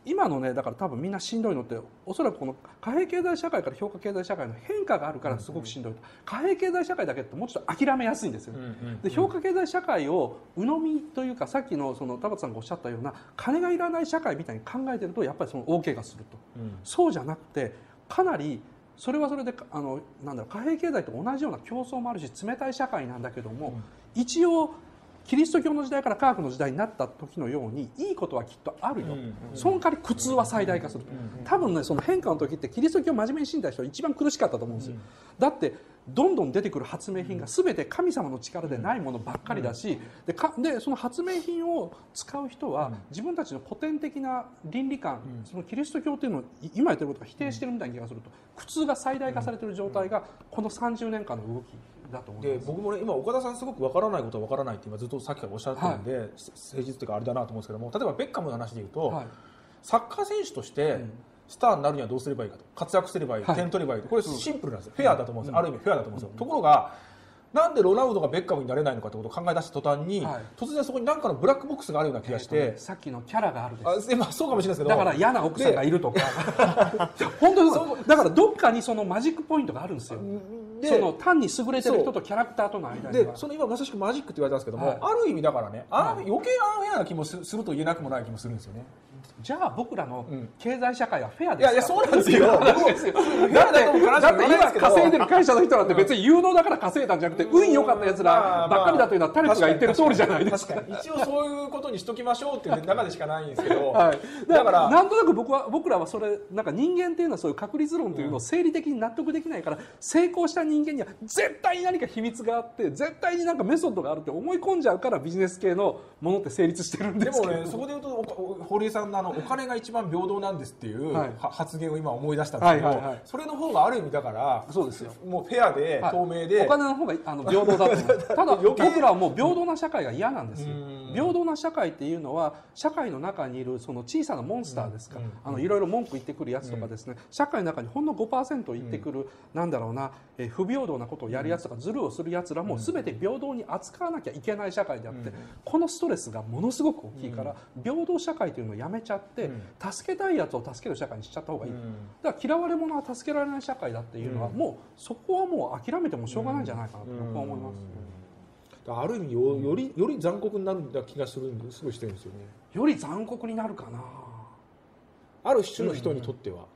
今のねだから多分みんなしんどいのっておそらくこの貨幣経済社会から評価経済社会の変化があるからすごくしんどいと、貨幣経済社会だけってもうちょっと諦めやすいんですよ、で評価経済社会を鵜呑みというかさっきのその田畑さんがおっしゃったような金がいらない社会みたいに考えてるとやっぱりその大怪我すると、そうじゃなくてかなりそれはそれでなんだろう貨幣経済と同じような競争もあるし冷たい社会なんだけども、一応キリスト教の時代から科学の時代になった時のようにいいことはきっとあるよ、その代わり苦痛は最大化する、多分ねその変化の時ってキリスト教を真面目に信じた人は一番苦しかったと思うんですよ、だってどんどん出てくる発明品が全て神様の力でないものばっかりだし、でその発明品を使う人は自分たちの古典的な倫理観、そのキリスト教っていうのを今やってることが否定してるみたいな気がすると、苦痛が最大化されている状態がこの30年間の動きだと思います。 で僕もね今岡田さんすごく分からないことは分からないって今ずっとさっきからおっしゃってるんで、誠実というかあれだなと思うんですけども、例えばベッカムの話でいうと、サッカー選手としてスターになるにはどうすればいいかと、活躍すればいい、点取ればいいと、これシンプルなんですよ、フェアだと思うんですよ、ある意味フェアだと思うんですよ、ところがなんでロナウドがベッカムになれないのかということを考え出した途端に、突然そこに何かのブラックボックスがあるような気がして、 さっきのキャラがあるです。 そうかもしれないですけど、 だから嫌な奥さんがいるとか本当にだからどっかにそのマジックポイントがあるんですよ。その単に優れてる人とキャラクターとの間にはでその今まさしくマジックって言われたんですけども、ある意味だからね、余計アンフェアな気もすると言えなくもない気もするんですよね。 じゃあ僕らの経済社会はフェアですか？ いやそうなんですよ。だって今稼いでる会社の人なんて別に有能だから稼いだんじゃなくて、運良かったやつらばっかりだというのはタレントが言ってる通りじゃないですか。 一応そういうことにしときましょうっていう中でしかないんですけど、 だからなんとなく僕らはそれなんか人間っていうのはそういう確率論というのを生理的に納得できないから、成功した人間には絶対に何か秘密があって絶対になんかメソッドがあるって思い込んじゃうからビジネス系のものって成立してるんですけど。 でもねそこで言うと堀江さんのお金が一番平等なんですっていう発言を今思い出したんですけど、それの方がある意味だからそうですよ、 もうフェアで透明で、 お金の方が平等だと思うただ僕らはもう平等な社会が嫌なんですよ。平等な社会っていうのは社会の中にいるその小さなモンスターですか、いろいろ文句言ってくるやつとかですね、社会の中にほんの 5% 言ってくる、なんだろうな、不平等なことをやるやつとかズルをするやつらも全て平等に扱わなきゃいけない社会であって、このストレスがものすごく大きいから、平等社会というのをやめちゃって、助けたいやつを助ける社会にしちゃった方がいい、だから嫌われ者は助けられない社会だっていうのは、もうそこはもう諦めてもしょうがないんじゃないかなと僕は思います。 ある意味より残酷になる気がするんですごいしてるんですよね。 より残酷になるかな、 ある種の人にとっては、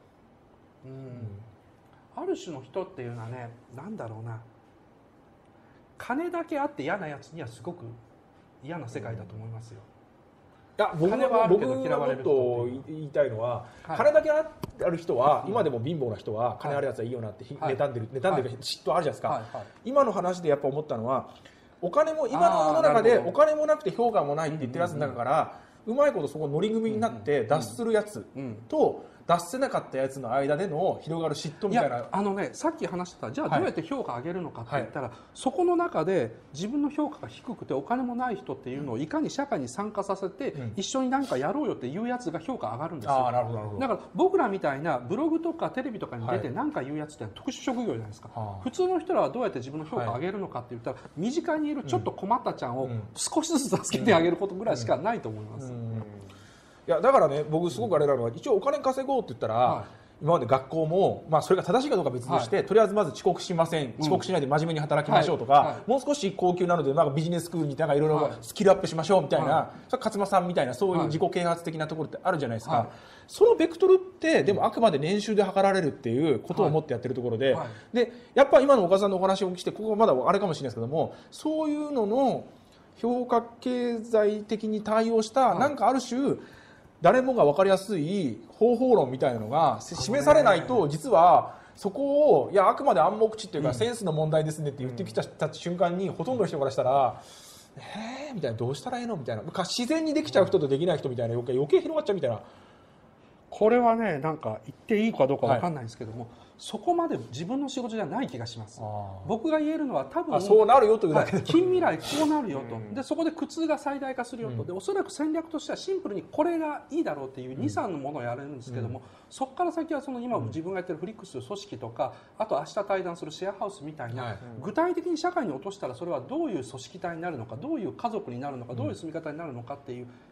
ある種の人っていうのはね、なんだろうな、金だけあって嫌なやつにはすごく嫌な世界だと思いますよ。 いや僕がもっと言いたいのは、金だけある人は、今でも貧乏な人は金あるやつはいいよなって妬んでる嫉妬あるじゃないですか。今の話でやっぱ思ったのは、お金も今の世の中でお金もなくて評価もないって言ってるやつの中から、うまいことそこ乗り組になって脱するやつと、脱せなかったやつの間での広がる嫉妬みたいな。 さっき話してた、じゃあどうやって評価上げるのかって言ったら、そこの中で自分の評価が低くてお金もない人っていうのをいかに社会に参加させて、一緒に何かやろうよっていうやつが評価上がるんですよ。だから僕らみたいなブログとかテレビとかに出て何か言うやつって特殊職業じゃないですか。普通の人らはどうやって自分の評価を上げるのかって言ったら、身近にいるちょっと困ったちゃんを少しずつ助けてあげることぐらいしかないと思います。 いやだからね、僕すごくあれなのは、一応お金稼ごうって言ったら、今まで学校も、それが正しいかどうか別にして、とりあえずまず遅刻しません、遅刻しないで真面目に働きましょうとか、もう少し高級なのでなんかビジネススクールにいろいろスキルアップしましょうみたいな、勝間さんみたいなそういう自己啓発的なところってあるじゃないですか。そのベクトルってでもあくまで年収で測られるっていうことを思ってやってるところで、でやっぱ今の岡田さんのお話を聞いて、ここはまだあれかもしれないですけども、そういうのの評価経済的に対応したなんかある種誰もが分かりやすい方法論みたいなのが示されないと、実はそこをあくまで暗黙知っていうかセンスの問題ですねって言ってきた瞬間に、ほとんどの人からしたらみたいな、どうしたらいいのみたいな、自然にできちゃう人とできない人みたいな、余計広がっちゃうみたいな。 これはね、なんか言っていいかどうか分かんないんですけども、そこまで自分の仕事じゃない気がします。僕が言えるのは多分そうなるよというだけで、 近未来こうなるよと、でそこで苦痛が最大化するよと、でおそらく戦略としてはシンプルにこれがいいだろうっていう 2,3 のものをやれるんですけども、そこから先はその今自分がやってるフリックスという組織とか、あと明日対談するシェアハウスみたいな、具体的に社会に落としたらそれはどういう組織体になるのか、どういう家族になるのか、どういう住み方になるのかっていう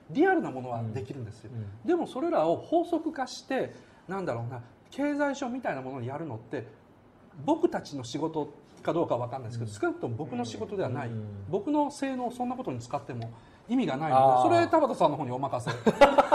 リアルなものはできるんですよ、でもそれらを法則化してなんだろうな経済書みたいなものをやるのって僕たちの仕事かどうかは分かんないですけど、少なくとも僕の仕事ではない、僕の性能をそんなことに使っても意味がないので、それ田畑さんの方にお任せ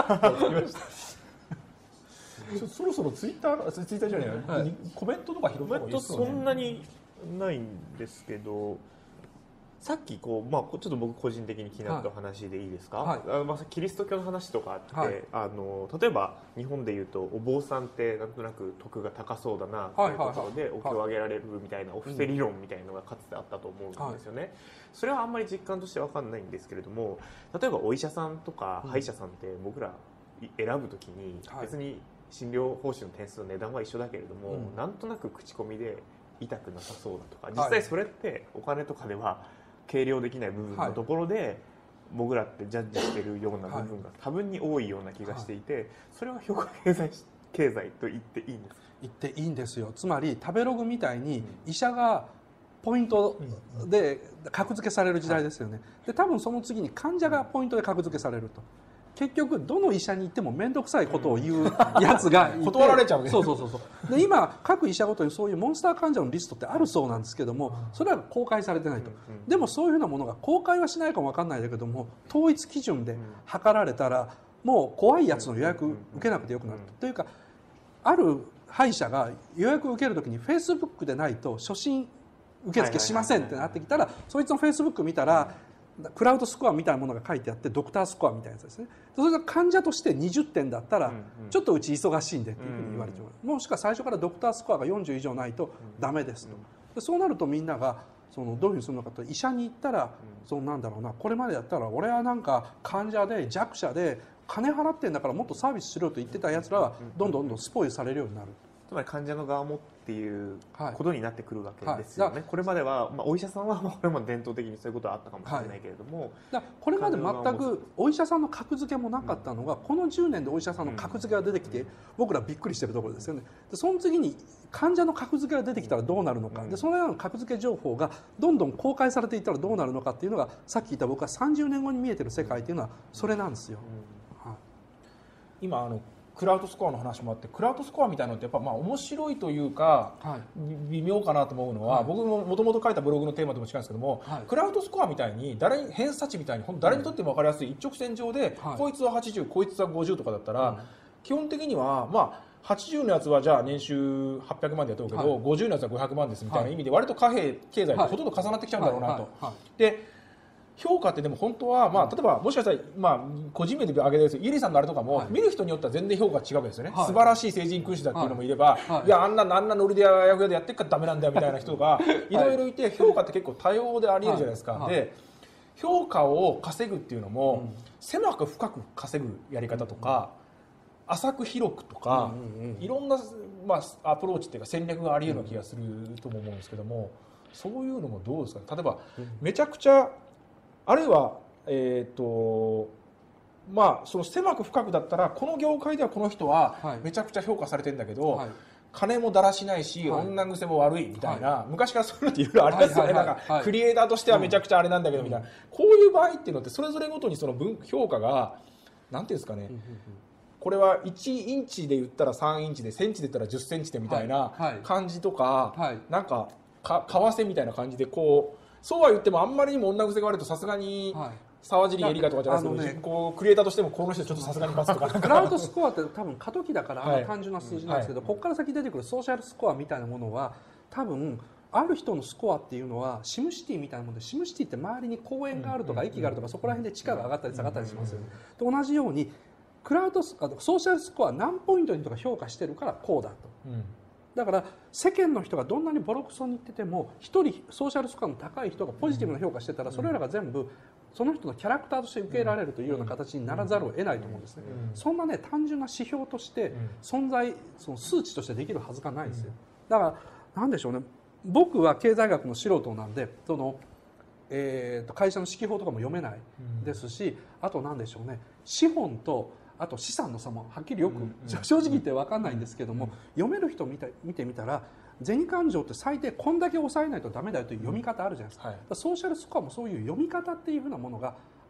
そろそろツイッターじゃない、はい、コメントとか拾った方がいいですよね。 そんなにないんですけど、さっきこう、ちょっと僕個人的に気になった話でいいですか、はい、キリスト教の話とかあって、はい、例えば日本でいうとお坊さんってなんとなく徳が高そうだなというところでお経をあげられるみたいなお布施理論みたいなのがかつてあったと思うんですよね、それはあんまり実感として分かんないんですけれども、例えばお医者さんとか歯医者さんって僕ら選ぶときに別に診療報酬の点数の値段は一緒だけれども、なんとなく口コミで痛くなさそうだとか、実際それってお金とかでは計量できない部分のところで僕らってジャッジしているような部分が多分に多いような気がしていて、それは評価経済と言っていいんですか？ 言っていいんですよ。つまり食べログみたいに医者がポイントで格付けされる時代ですよね。で多分その次に患者がポイントで格付けされると、結局どの医者に行っても面倒くさいことを言うやつがいて断られちゃうね。 そうで今各医者ごとにそういうモンスター患者のリストってあるそうなんですけども、それは公開されてないと。でもそういうふうなものが公開はしないかも分かんないんだけども、統一基準で測られたらもう怖いやつの予約受けなくてよくなるというか、ある歯医者が予約を受けるときにフェイスブックでないと初診受付しませんってなってきたら、そいつのフェイスブック見たらクラウドスコアみたいなものが書いてあって、ドクタースコアみたいなやつですね。それが患者として20点だったらちょっとうち忙しいんでっていうふうに言われてます。もしくは最初からドクタースコアが40以上ないとダメですと。でそうなるとみんながどういうふうにするのかと、医者に行ったらなんだろうな、これまでだったら俺はなんか患者で弱者で金払ってんだからもっとサービスしろと言ってたやつらはどんどんスポイルされるようになる。 つまり患者の側もっていうことになってくるわけですよね。これまでは、お医者さんはこれも伝統的にそういうことはあったかもしれないけれども、 これまで全くお医者さんの格付けもなかったのが、この10年でお医者さんの格付けが出てきて僕らびっくりしてるところですよね。でその次に患者の格付けが出てきたらどうなるのか、でそのような格付け情報がどんどん公開されていったらどうなるのかっていうのが、さっき言った僕は30年後に見えてる世界っていうのはそれなんですよ。 今クラウドスコアの話もあって、クラウドスコアみたいなのってやっぱ面白いというか、微妙かなと思うのは、僕ももともと書いたブログのテーマでも違うんですけども、クラウドスコアみたいに偏差値みたいに誰にとっても分かりやすい一直線上で、こいつは80こいつは50とかだったら、基本的には80のやつはじゃあ年収800万でやっとうけど、50のやつは500万ですみたいな意味で割と貨幣経済とほとんど重なってきちゃうんだろうなと。で評価ってでも本当は、例えばもしかしたら、個人名で挙げるイエリさんのあれとかも、見る人によっては全然評価が違うわけですよね、素晴らしい聖人君主だっていうのもいれば、いやあんなノルディアヤフヤでやってっからダメなんだよみたいな人がいろいろいて、評価って結構多様でありえるじゃないですか。で評価を稼ぐっていうのも、狭く深く稼ぐやり方とか、浅く広くとか、いろんな、アプローチっていうか戦略がありえるような気がするとも思うんですけども、そういうのもどうですかね。例えばめちゃくちゃあるいはその狭く深くだったら、この業界ではこの人はめちゃくちゃ評価されてるんだけど、金もだらしないし、女癖も悪いみたいな、昔からそういうのっていろいろありますよね。なんかクリエイターとしてはめちゃくちゃあれなんだけどみたいな、こういう場合っていうのってそれぞれごとにその評価がなんていうんですかね、これは1インチで言ったら3インチで、センチで言ったら10センチでみたいな感じとか、なんか為替みたいな感じでこう、そうは言ってもあんまりにも女癖が悪いとさすがに沢尻エリカとかじゃないですけど、こうクリエイターとしてもこの人ちょっとさすがに勝つとか、 クラウドスコアって多分過渡期だから単純な数字なんですけど、ここから先出てくるソーシャルスコアみたいなものは多分ある人のスコアっていうのはシムシティみたいなもので、シムシティって周りに公園があるとか駅があるとか、そこら辺で地価が上がったり下がったりしますよね。と同じようにクラウドソーシャルスコア何ポイントにとか評価してるからこうだと。だから世間の人がどんなにボロクソに言ってても、一人ソーシャルスコアの高い人がポジティブな評価してたら、それらが全部その人のキャラクターとして受け入れられるというような形にならざるを得ないと思うんですね。そんなね単純な指標として存在、その数値としてできるはずがないんですよ。だからなんでしょうね、僕は経済学の素人なんで、会社の指揮法とかも読めないですし、あとなんでしょうね、資本とあと資産の差もはっきりよく、正直言って分かんないんですけども、読める人見てみたら銭勘定って最低こんだけ抑えないとダメだよという読み方あるじゃないですか。ソーシャルスコアもそういう読み方っていうふうなものが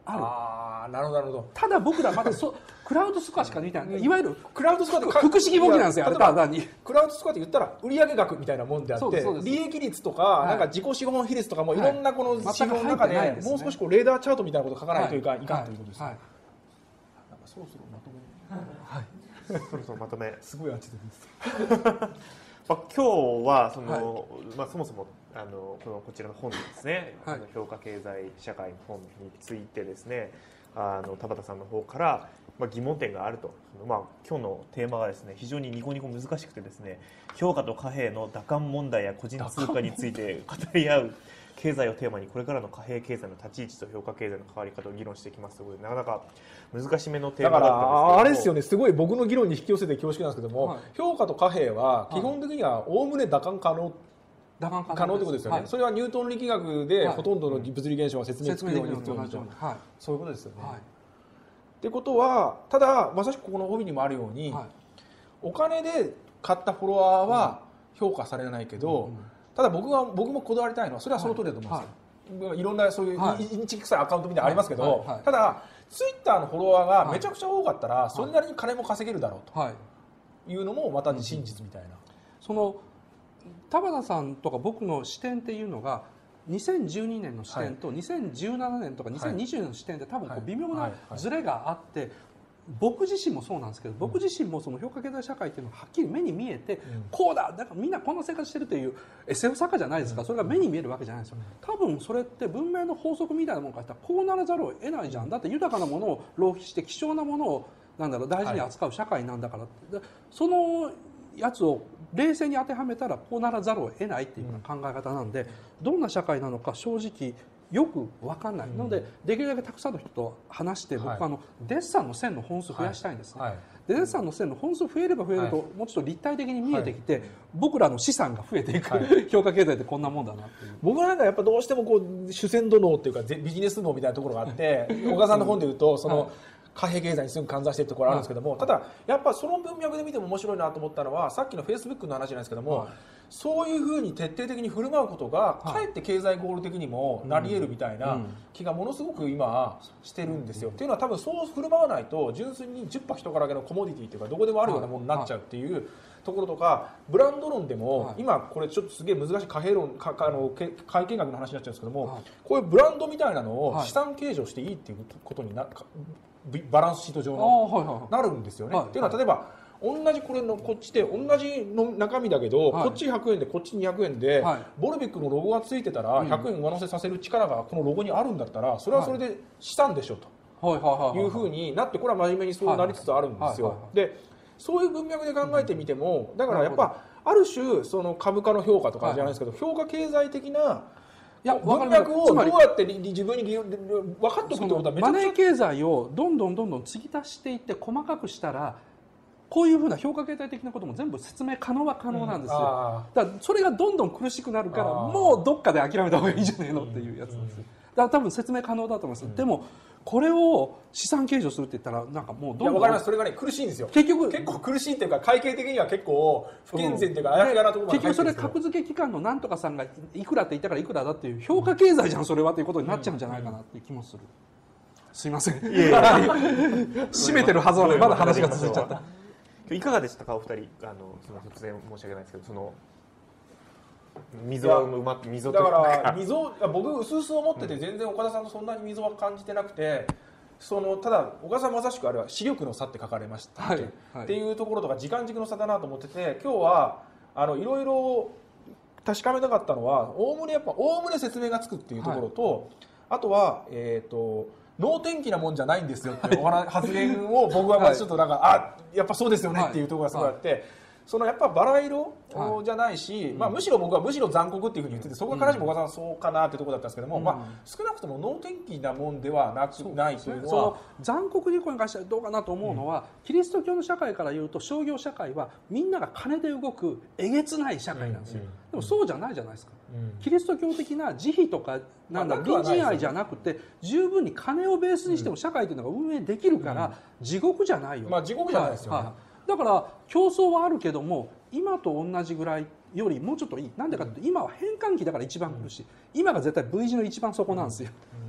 あなるほどなるほど。 ただ僕らまだクラウドスコアしか見てない、いわゆるクラウドスコアって複式簿記なんですよ、あれただに。 クラウドスコアって言ったら売上額みたいなもんであって、利益率とか、なんか自己資本比率とかもいろんなこの指標の中で、もう少しこうレーダーチャートみたいなことを書かないといかんということです。なんかそろそろまとめ。 そろそろまとめ。 すごいアンチテです。今日はその、そもそもこちらの本ですね、評価経済社会の本についてですね、田畑さんの方から、疑問点があると。今日のテーマがですね、非常にニコニコ難しくてですね、評価と貨幣の打艦問題や個人通貨について語り合う経済をテーマに、これからの貨幣経済の立ち位置と評価経済の関わり方を議論していきますということで、なかなか難しめのテーマだったんですけども、 あれですよね、すごい僕の議論に引き寄せて恐縮なんですけども、評価と貨幣は基本的にはおおむね打艦可能ということですよね。それはニュートン力学でほとんどの物理現象は説明つくようにと、そういうことですよね。ってことは、ただまさしくここの帯にもあるように、お金で買ったフォロワーは評価されないけど、ただ僕もこだわりたいのはそれはその通りだと思うんですよ。いろんなそういうインチキ臭いアカウントみたいなのありますけど、ただツイッターのフォロワーがめちゃくちゃ多かったらそれなりに金も稼げるだろうというのもまた真実みたいな。 その田畑さんとか僕の視点っていうのが2012年の視点と2017年とか2020年の視点で多分こう微妙なズレがあって、僕自身もそうなんですけど、僕自身もその評価経済社会っていうのははっきり目に見えて、こうだ、だからみんなこんな生活してるという SF 作家じゃないですか。それが目に見えるわけじゃないですよ。多分それって文明の法則みたいなものからしたらこうならざるを得ないじゃん。だって豊かなものを浪費して希少なものを大事に扱う社会なんだからって、そのやつを冷静に当てはめたらこうならざるを得ないっていうような考え方なんで、どんな社会なのか正直よく分かんないので、できるだけたくさんの人と話して、僕はデッサンの線の本数増やしたいんですね。でデッサンの線の本数増えれば増えると、もうちょっと立体的に見えてきて、僕らの資産が増えていく、評価経済ってこんなもんだなっていう。 僕なんかやっぱどうしてもこう主戦度脳っていうかビジネス脳みたいなところがあって小川さんの本でいうとその、貨幣経済にすぐ換算しているところあるんですけども、ただやっぱその文脈で見ても面白いなと思ったのは、さっきのフェイスブックの話じゃないですけども、そういうふうに徹底的に振る舞うことがかえって経済ゴール的にもなり得るみたいな気がものすごく今してるんですよ。っていうのは多分そう振る舞わないと純粋に10波人からげのコモディティというかどこでもあるようなものになっちゃうっていうところとか、ブランド論でも今これちょっとすげえ難しい貨幣論会計学の話になっちゃうんですけども、こういうブランドみたいなのを資産計上していいっていうことにバランスシート上のなるんですよね。っていうのは例えば同じこれのこっちで同じの中身だけど、こっち100円でこっち200円で、ボルビックのロゴがついてたら100円上乗せさせる力がこのロゴにあるんだったら、それはそれで資産でしょというふうになって、これは真面目にそうなりつつあるんですよ。でそういう文脈で考えてみても、だからやっぱある種その株価の評価とかじゃないですけど、評価経済的な文脈をどうやって自分に分かっておくってことはめちゃくちゃマネー経済をどんどん継ぎ足していって細かくしたら、こういうふうな評価経済的なことも全部説明可能は可能なんですよ。だからそれがどんどん苦しくなるから、もうどっかで諦めた方がいいんじゃないのっていうやつなんですよ。だから多分説明可能だと思います。でもこれを資産計上するって言ったらなんかもうどんどん、 分かります。それがね苦しいんですよ。 結構苦しいっていうか会計的には結構不健全っていうか怪しげなところが入ってるんですよ。 結局それ格付け機関のなんとかさんがいくらって言ったからいくらだっていう評価経済じゃんそれはっていうことになっちゃうんじゃないかなっていう気もする。すいません。締めてるはずなのにまだ話が続いちゃった。 いかがでしたかお二人。その突然申し訳ないですけど、その溝は溝というか、 だから溝僕うすうす思ってて全然岡田さんとそんなに溝は感じてなくて、ただ岡田さんまさしくあれは視力の差って書かれましたっけ、っていうところとか時間軸の差だなと思ってて、今日はいろいろ確かめたかったのはおおむね説明がつくっていうところと、あとは能天気なもんじゃないんですよって発言を僕はちょっとなんかやっぱそうですよねっていうところがすごいあって。やっぱバラ色じゃないし、むしろ僕はむしろ残酷っていうふうに言ってて、そこからも岡田さんそうかなっていうところだったんですけども、少なくとも能天気なもんではないというのは、 残酷に関してはどうかなと思うのは、キリスト教の社会から言うと商業社会はみんなが金で動くえげつない社会なんですよ。でもそうじゃないじゃないですか。キリスト教的な慈悲とか隣人愛じゃなくて、十分に金をベースにしても社会というのが運営できるから、地獄じゃないよ。 地獄じゃないですよね。 だから競争はあるけども今と同じぐらいよりもうちょっといい。なんでかというと今は変換期だから一番苦しい。今が絶対 V 字の一番底なんですよ。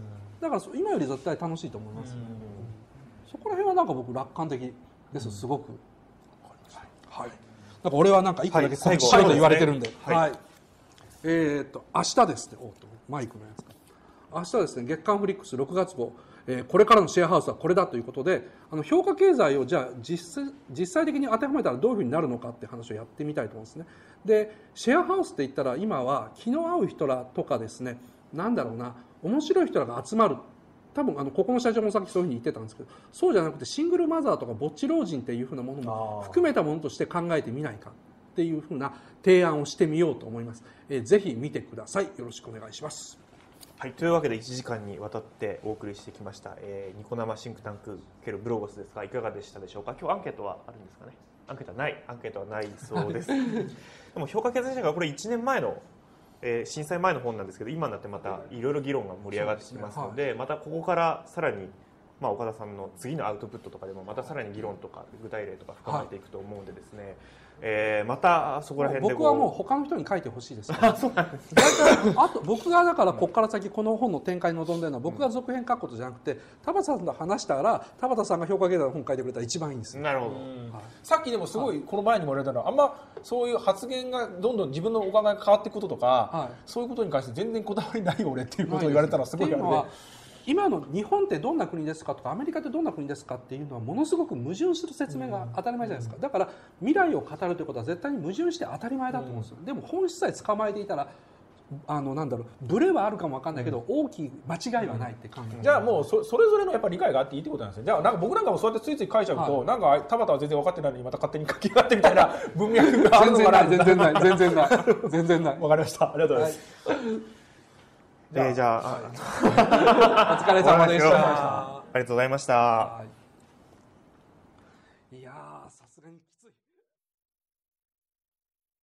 だから今より絶対楽しいと思います。そこら辺はなんか僕楽観的です。すごく。はい。なんか俺はなんか一個だけ最後と言われてるんで。はい。明日ですね。マイクのやつか。明日ですね。月刊フリックス6月号。これからのシェアハウスはこれだということで、評価経済をじゃあ実際的に当てはめたらどういうふうになるのかって話をやってみたいと思うんですね。で、シェアハウスって言ったら今は気の合う人らとかですね、なんだろうな、面白い人らが集まる。多分ここの社長もさっきそういうふうに言ってたんですけど、そうじゃなくてシングルマザーとかぼっち老人っていうふうなものも含めたものとして考えてみないかっていうふうな提案をしてみようと思います。ぜひ見てください。よろしくお願いします。 はい、というわけで1時間にわたってお送りしてきました、ニコ生シンクタンク×ブロゴスですがいかがでしたでしょうか。今日アンケートはあるんですかね。アンケートはないそうですでも評価経済社会はこれ1年前の震災前の本なんですけど今になってまたいろいろ議論が盛り上がってきますのでまたここからさらに岡田さんの次のアウトプットとかでもまたさらに議論とか具体例とか深めていくと思うんでですね、またそこら辺で僕はもう他の人に書いてほしいです、ね、 そうなんです、 ね、あと僕がだからここから先この本の展開に臨んでるのは僕が続編書くことじゃなくて田畑さんと話したら田畑さんが評価経済の本書いてくれたら一番いいんですよ。 なるほど、 さっきでもすごいこの前にも言われたのはあんまそういう発言がどんどん自分のお考えが変わっていくこととか、そういうことに関して全然こだわりないよ俺っていうことを言われたらすごいあれで。 今の日本ってどんな国ですかとかアメリカってどんな国ですかっていうのはものすごく矛盾する説明が当たり前じゃないですか。だから未来を語るということは絶対に矛盾して当たり前だと思うんですよ。でも本質さえ捕まえていたらなんだろうブレはあるかも分かんないけど、大きい間違いはないって感じ、 じゃあもうそれぞれのやっぱり理解があっていいってことなんですよ。じゃあなんか僕なんかもそうやってついつい書いちゃうと、なんか田畑は全然分かってないのにまた勝手に書きやがってみたいな文脈があるのかな。 全然ない全然ない全然ないわかりました。ありがとうございます、 じゃあお疲れ様でした。 ありがとうございました。